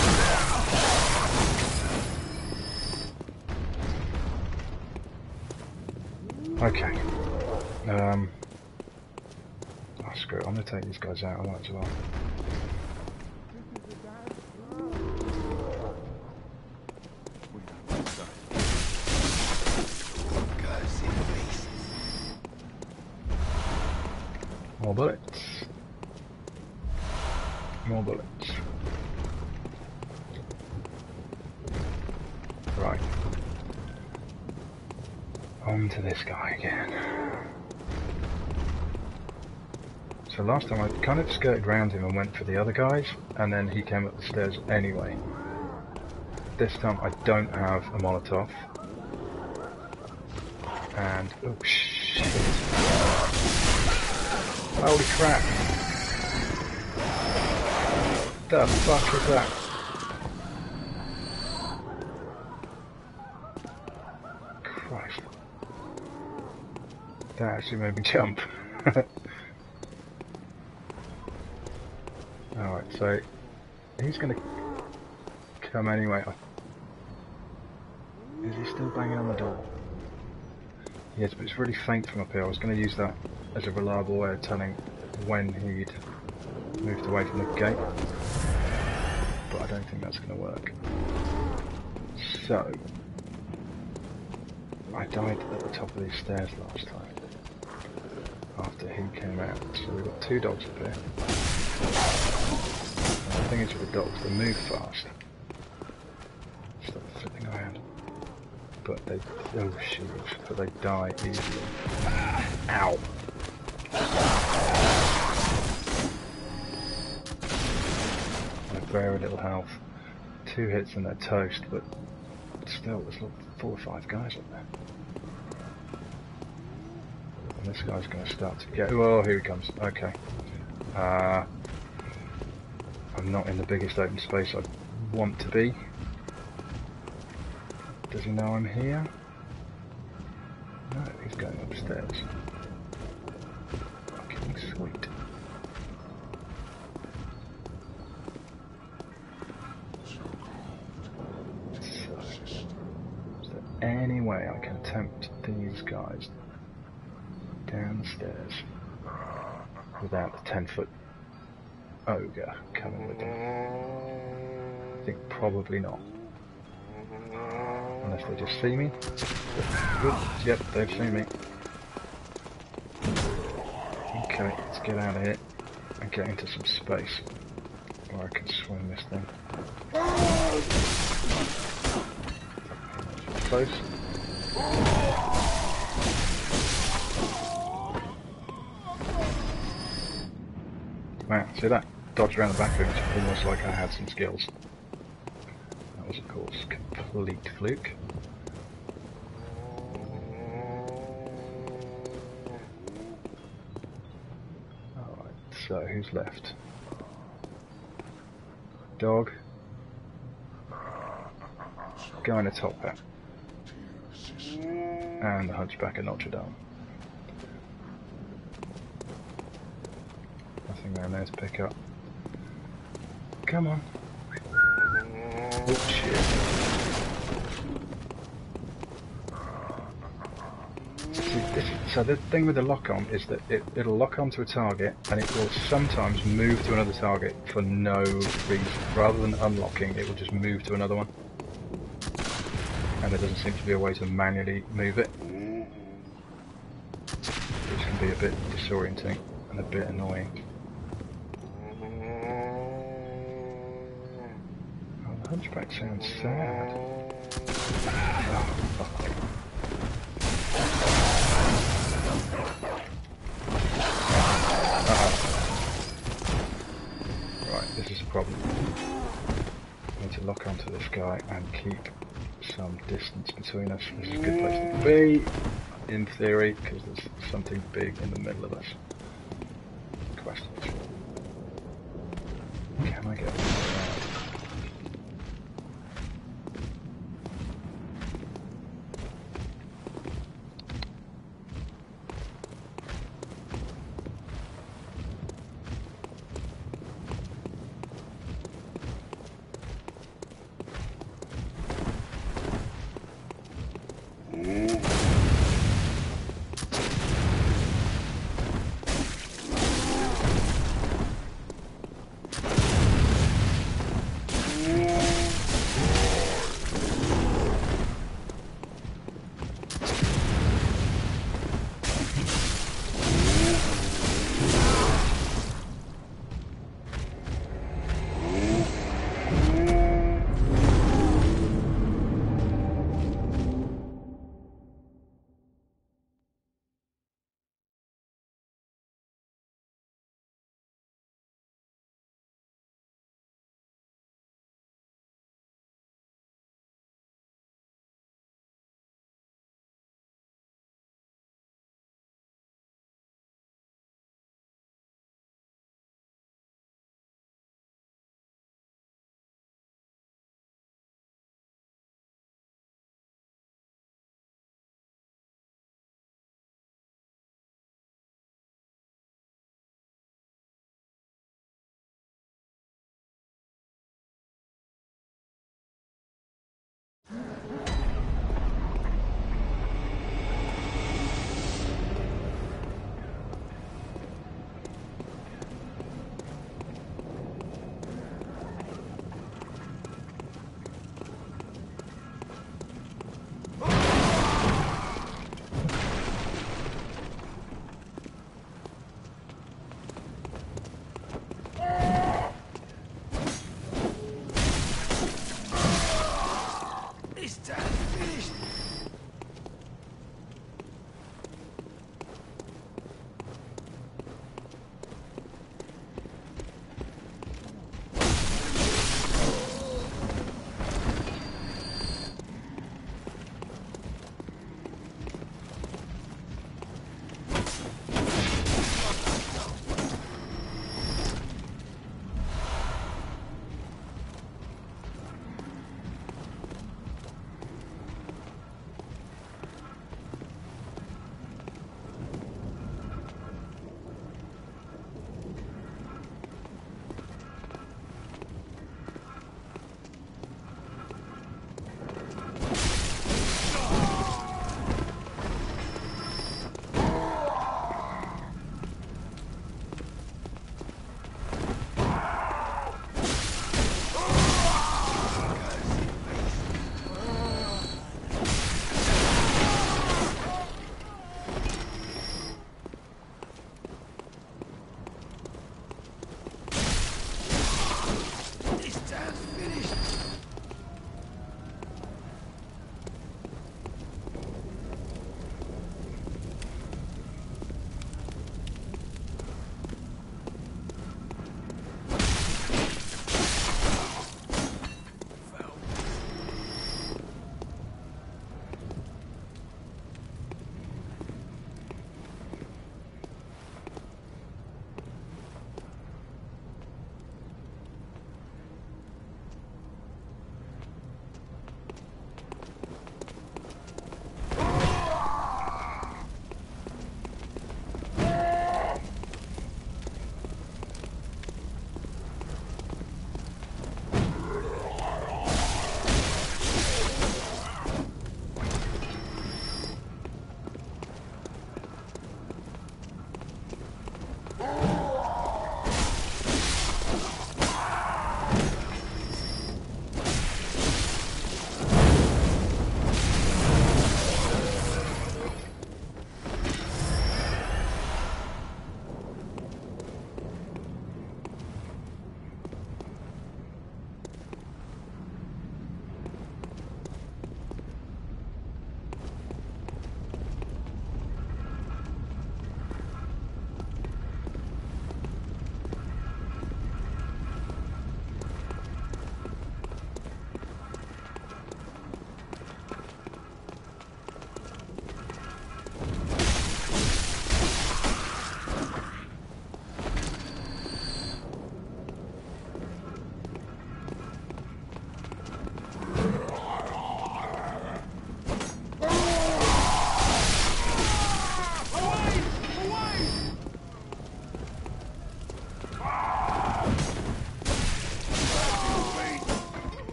Okay. Oh, screw it. I'm going to take these guys out. I might as well. More bullets. More bullets. Right. On to this guy again. So last time I kind of skirted around him and went for the other guys, and then he came up the stairs anyway. This time I don't have a Molotov. And... oh shit. Holy crap. The fuck was that? Christ. That actually made me jump. Alright, so he's going to come anyway. Is he still banging on the door? Yes, but it's really faint from up here. I was going to use that as a reliable way of telling when he'd moved away from the gate, but I don't think that's going to work. So, I died at the top of these stairs last time, after he came out. So we've got two dogs up here. And the thing is with the dogs, they move fast. Stop flipping around. But they, oh shields, but they die easily. Ow! And very little health. 2 hits and they're toast, but still, there's like 4 or 5 guys up there. And this guy's going to start to get... Oh, here he comes. Okay. I'm not in the biggest open space I want to be. Does he know I'm here? No, he's going upstairs. Fucking sweet. So, is there any way I can tempt these guys downstairs without the 10-foot ogre coming with them? I think probably not. Unless they just see me. Oops, yep, they've seen me. Okay, let's get out of here and get into some space where I can swing this thing. Close. Wow, see that? Dodged around the back of it, it's almost like I had some skills. That was, of course, complete fluke. Alright, so who's left? Dog. Guy in a top hat. And the Hunchback of Notre Dame. Nothing around there to pick up. Come on. Oh shit. So the thing with the lock-on is that it'll lock onto a target and it will sometimes move to another target for no reason. Rather than unlocking, it will just move to another one. And there doesn't seem to be a way to manually move it. Which can be a bit disorienting and a bit annoying. Oh, the Hunchback sounds sad. Oh. Right, this is a problem. I need to lock onto this guy and keep some distance between us. This is a good place to be, in theory, because there's something big in the middle of us. Question is, can I get on the side?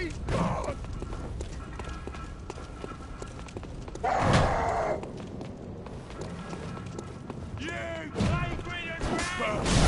He's gone! You flagrant rat!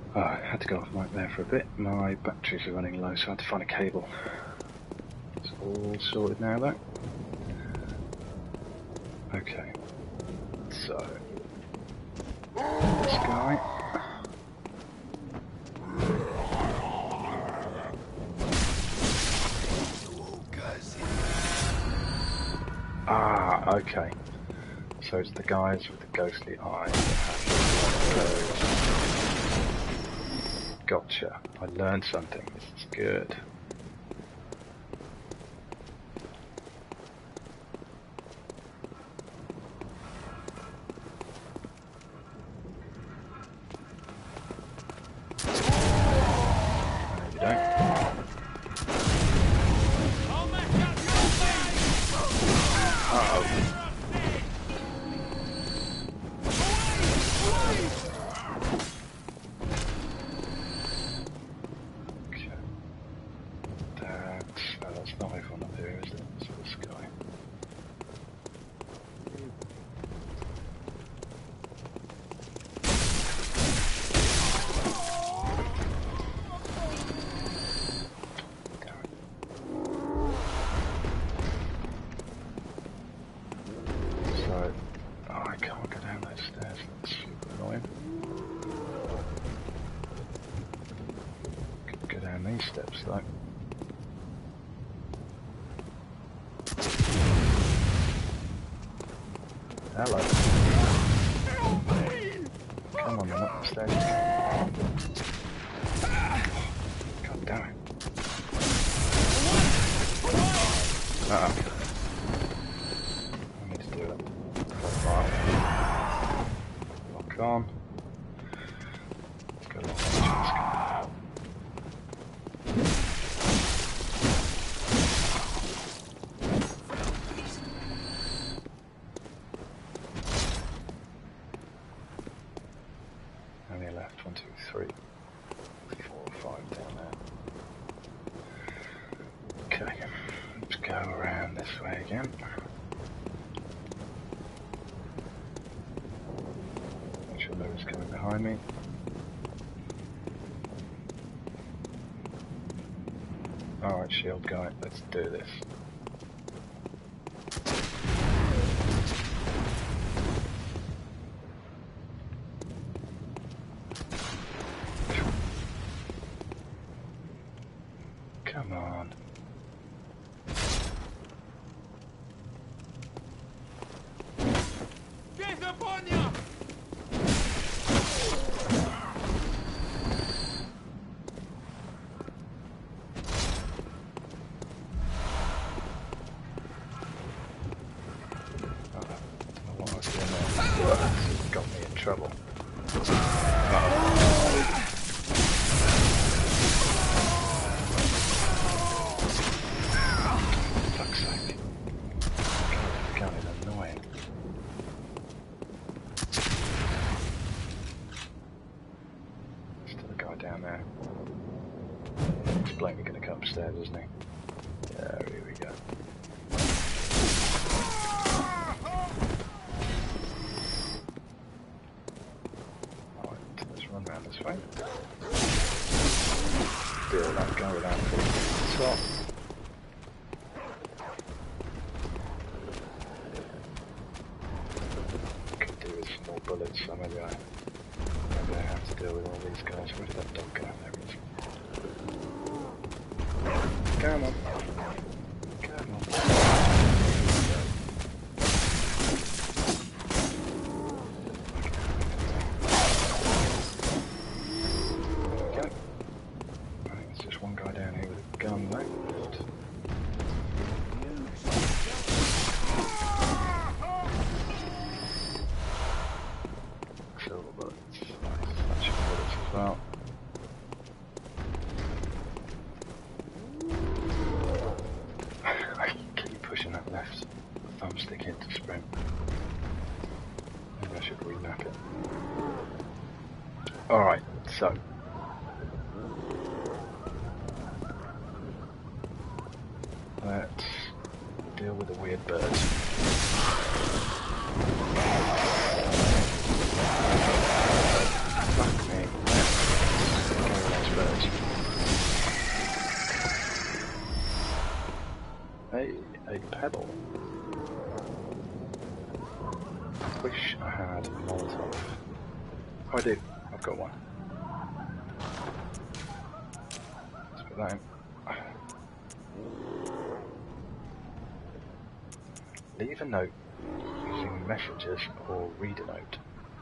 Oh, I had to go off mic there for a bit. My batteries are running low, so I had to find a cable. It's all sorted now, though. Okay. So, this guy. Ah, okay. So it's the guys with the ghostly eyes that have those. Gotcha. I learned something. This is good. No, you don't. Uh-oh. That's not everyone up here, is it? It's this guy. So, I can't go down those stairs. That's super annoying. Could go down these steps though. Hello. Come on, then up the stairs. God damn it. Uh-oh. I need to do it. Lock on. Let's go lock on. Only left 1, 2, 3, 4, 5 down there. Okay, let's go around this way again. Make sure nobody's coming behind me. Alright, shield guy, let's do this. Come on. Get upon you! Got me in trouble. Fuck's sake. God, it's annoying. Still a guy down there. He's blatantly going to come upstairs, isn't he? Yeah, here we go. Run around this way. Deal that guy without falling to the top. Could do with some more bullets, so maybe I have to deal with all these guys. Where did that dog go? There he is. Come on. Come on. Gun left. Silver bullets. Nice. Flashing bullets as well. I keep pushing that left thumbstick in to sprint. Maybe I should remap it. Alright, so. Let's deal with the weird birds. Fuck me. I've got one. Let's put that in. Leave a note using messages or read a note.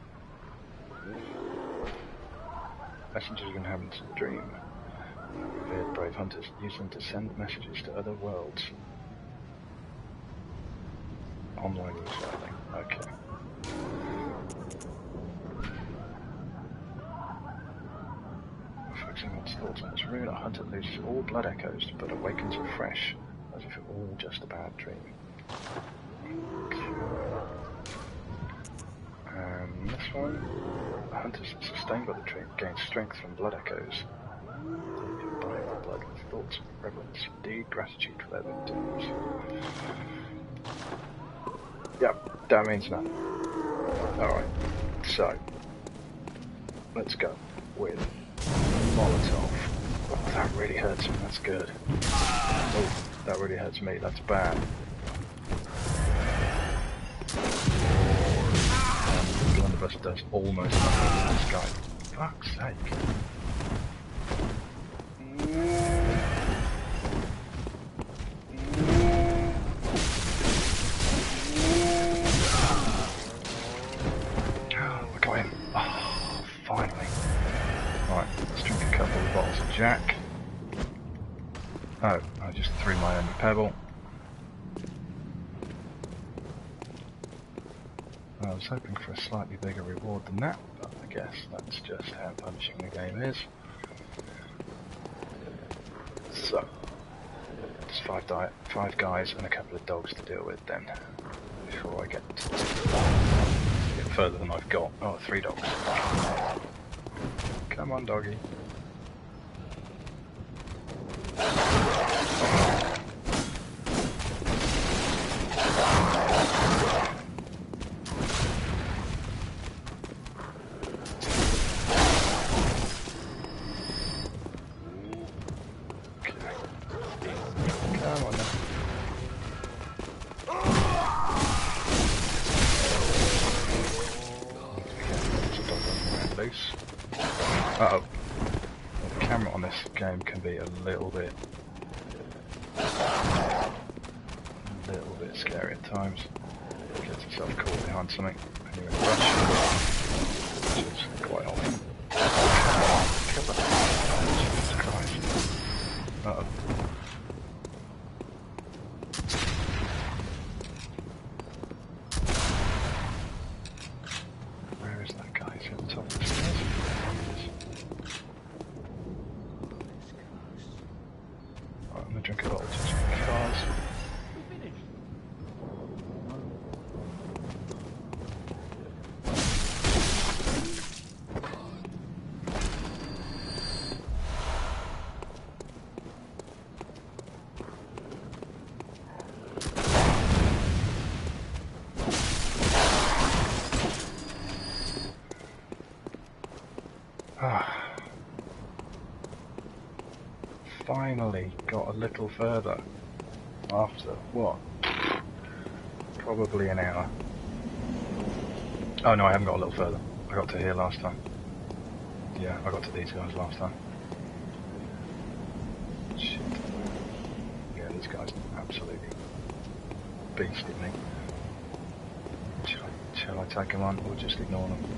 Messages can happen to the dream. Revered brave hunters use them to send messages to other worlds. Online use, I think. Okay. Focusing on thoughts on this rune, a hunter loses all blood echoes, but awakens afresh, as if it were all just a bad dream. And this one, hunters sustained by the dream gain strength from blood echoes. They imbibe the blood with thoughts of reverence, indeed gratitude for their victims. Yep, that means nothing. Alright, so let's go with Molotov. Oh, that really hurts me, that's good. Oh, that really hurts me, that's bad. Blunderbuss does almost nothing to this guy. Fuck's sake. Oh, I got him. Oh, finally. Right, let's drink a couple of bottles of Jack. Oh, I just threw my only pebble. I was hoping for a slightly bigger reward than that, but I guess that's just how punishing the game is. So, there's five guys and a couple of dogs to deal with then, before I get further than I've got. Oh, 3 dogs. Come on, doggy. Uh-oh. The camera on this game can be a little bit scary at times. Gets yourself caught behind something and you're in a rush, which is quite often. Kill them. Jesus Christ. Uh-oh. Where is that guy? Is he at the top of the stairs? Right, I'm gonna drink a bottle just because. Finally got a little further after what? Probably an hour. Oh no, I haven't got a little further. I got to here last time. Yeah, I got to these guys last time. Shit. Yeah, these guys absolutely beasted me. Shall I take them on or just ignore them?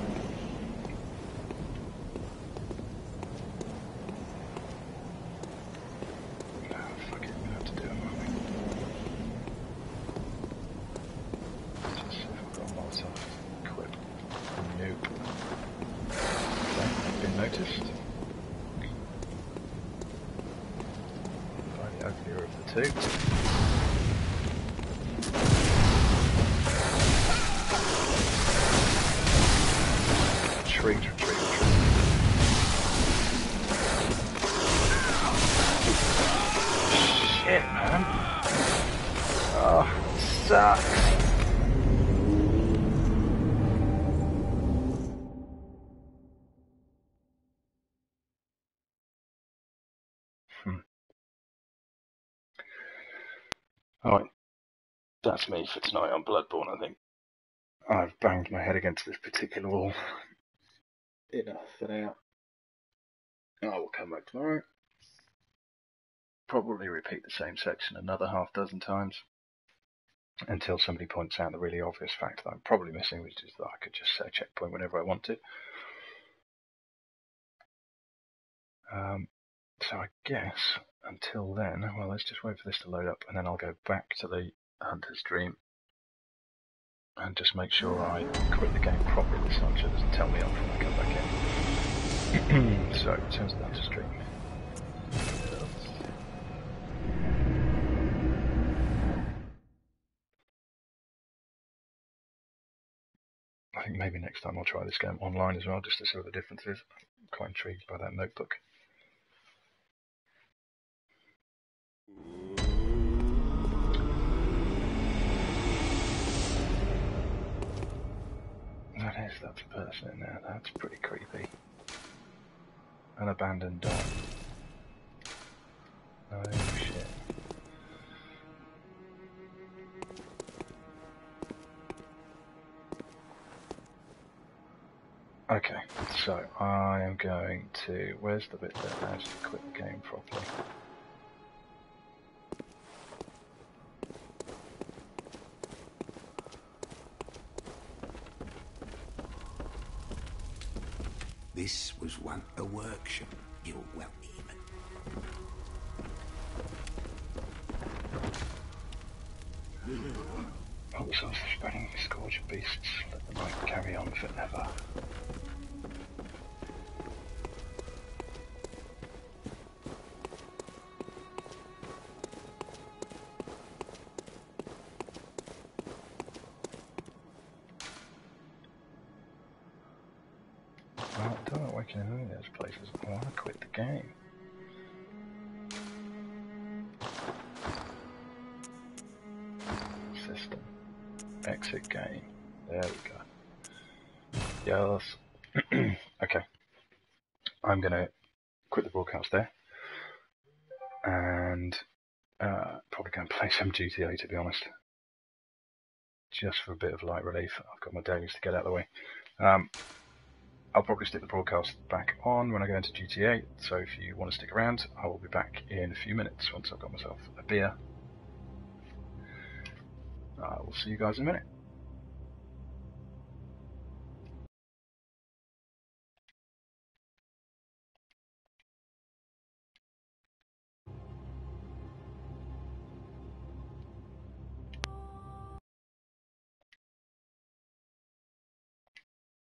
Alright, that's me for tonight on Bloodborne, I think. I've banged my head against this particular wall enough for now. I will come back tomorrow. Probably repeat the same section another half dozen times until somebody points out the really obvious fact that I'm probably missing, which is that I could just set a checkpoint whenever I want to. So I guess until then, well, let's just wait for this to load up, and then I'll go back to the Hunter's Dream and just make sure I quit the game properly this time so it doesn't tell me off when I come back in. So, return to the Hunter's Dream. I think maybe next time I'll try this game online as well, just to see what the difference is. I'm quite intrigued by that notebook. That's a person in there. That's pretty creepy. An abandoned dog. Oh shit. Okay, so I am going to... Where's the bit that allows you to quit the game properly? This was once a workshop. You're well even. Oh, so the spreading scourge of beasts. Let the night carry on forever. Well, I don't know waking in any of those places. I want to quit the game. System. Exit game. There we go. Yes. Okay. I'm going to quit the broadcast there. And probably going to play some GTA, to be honest. Just for a bit of light relief. I've got my dailies to get out of the way. I'll probably stick the broadcast back on when I go into GTA, so if you want to stick around, I will be back in a few minutes once I've got myself a beer. We'll see you guys in a minute.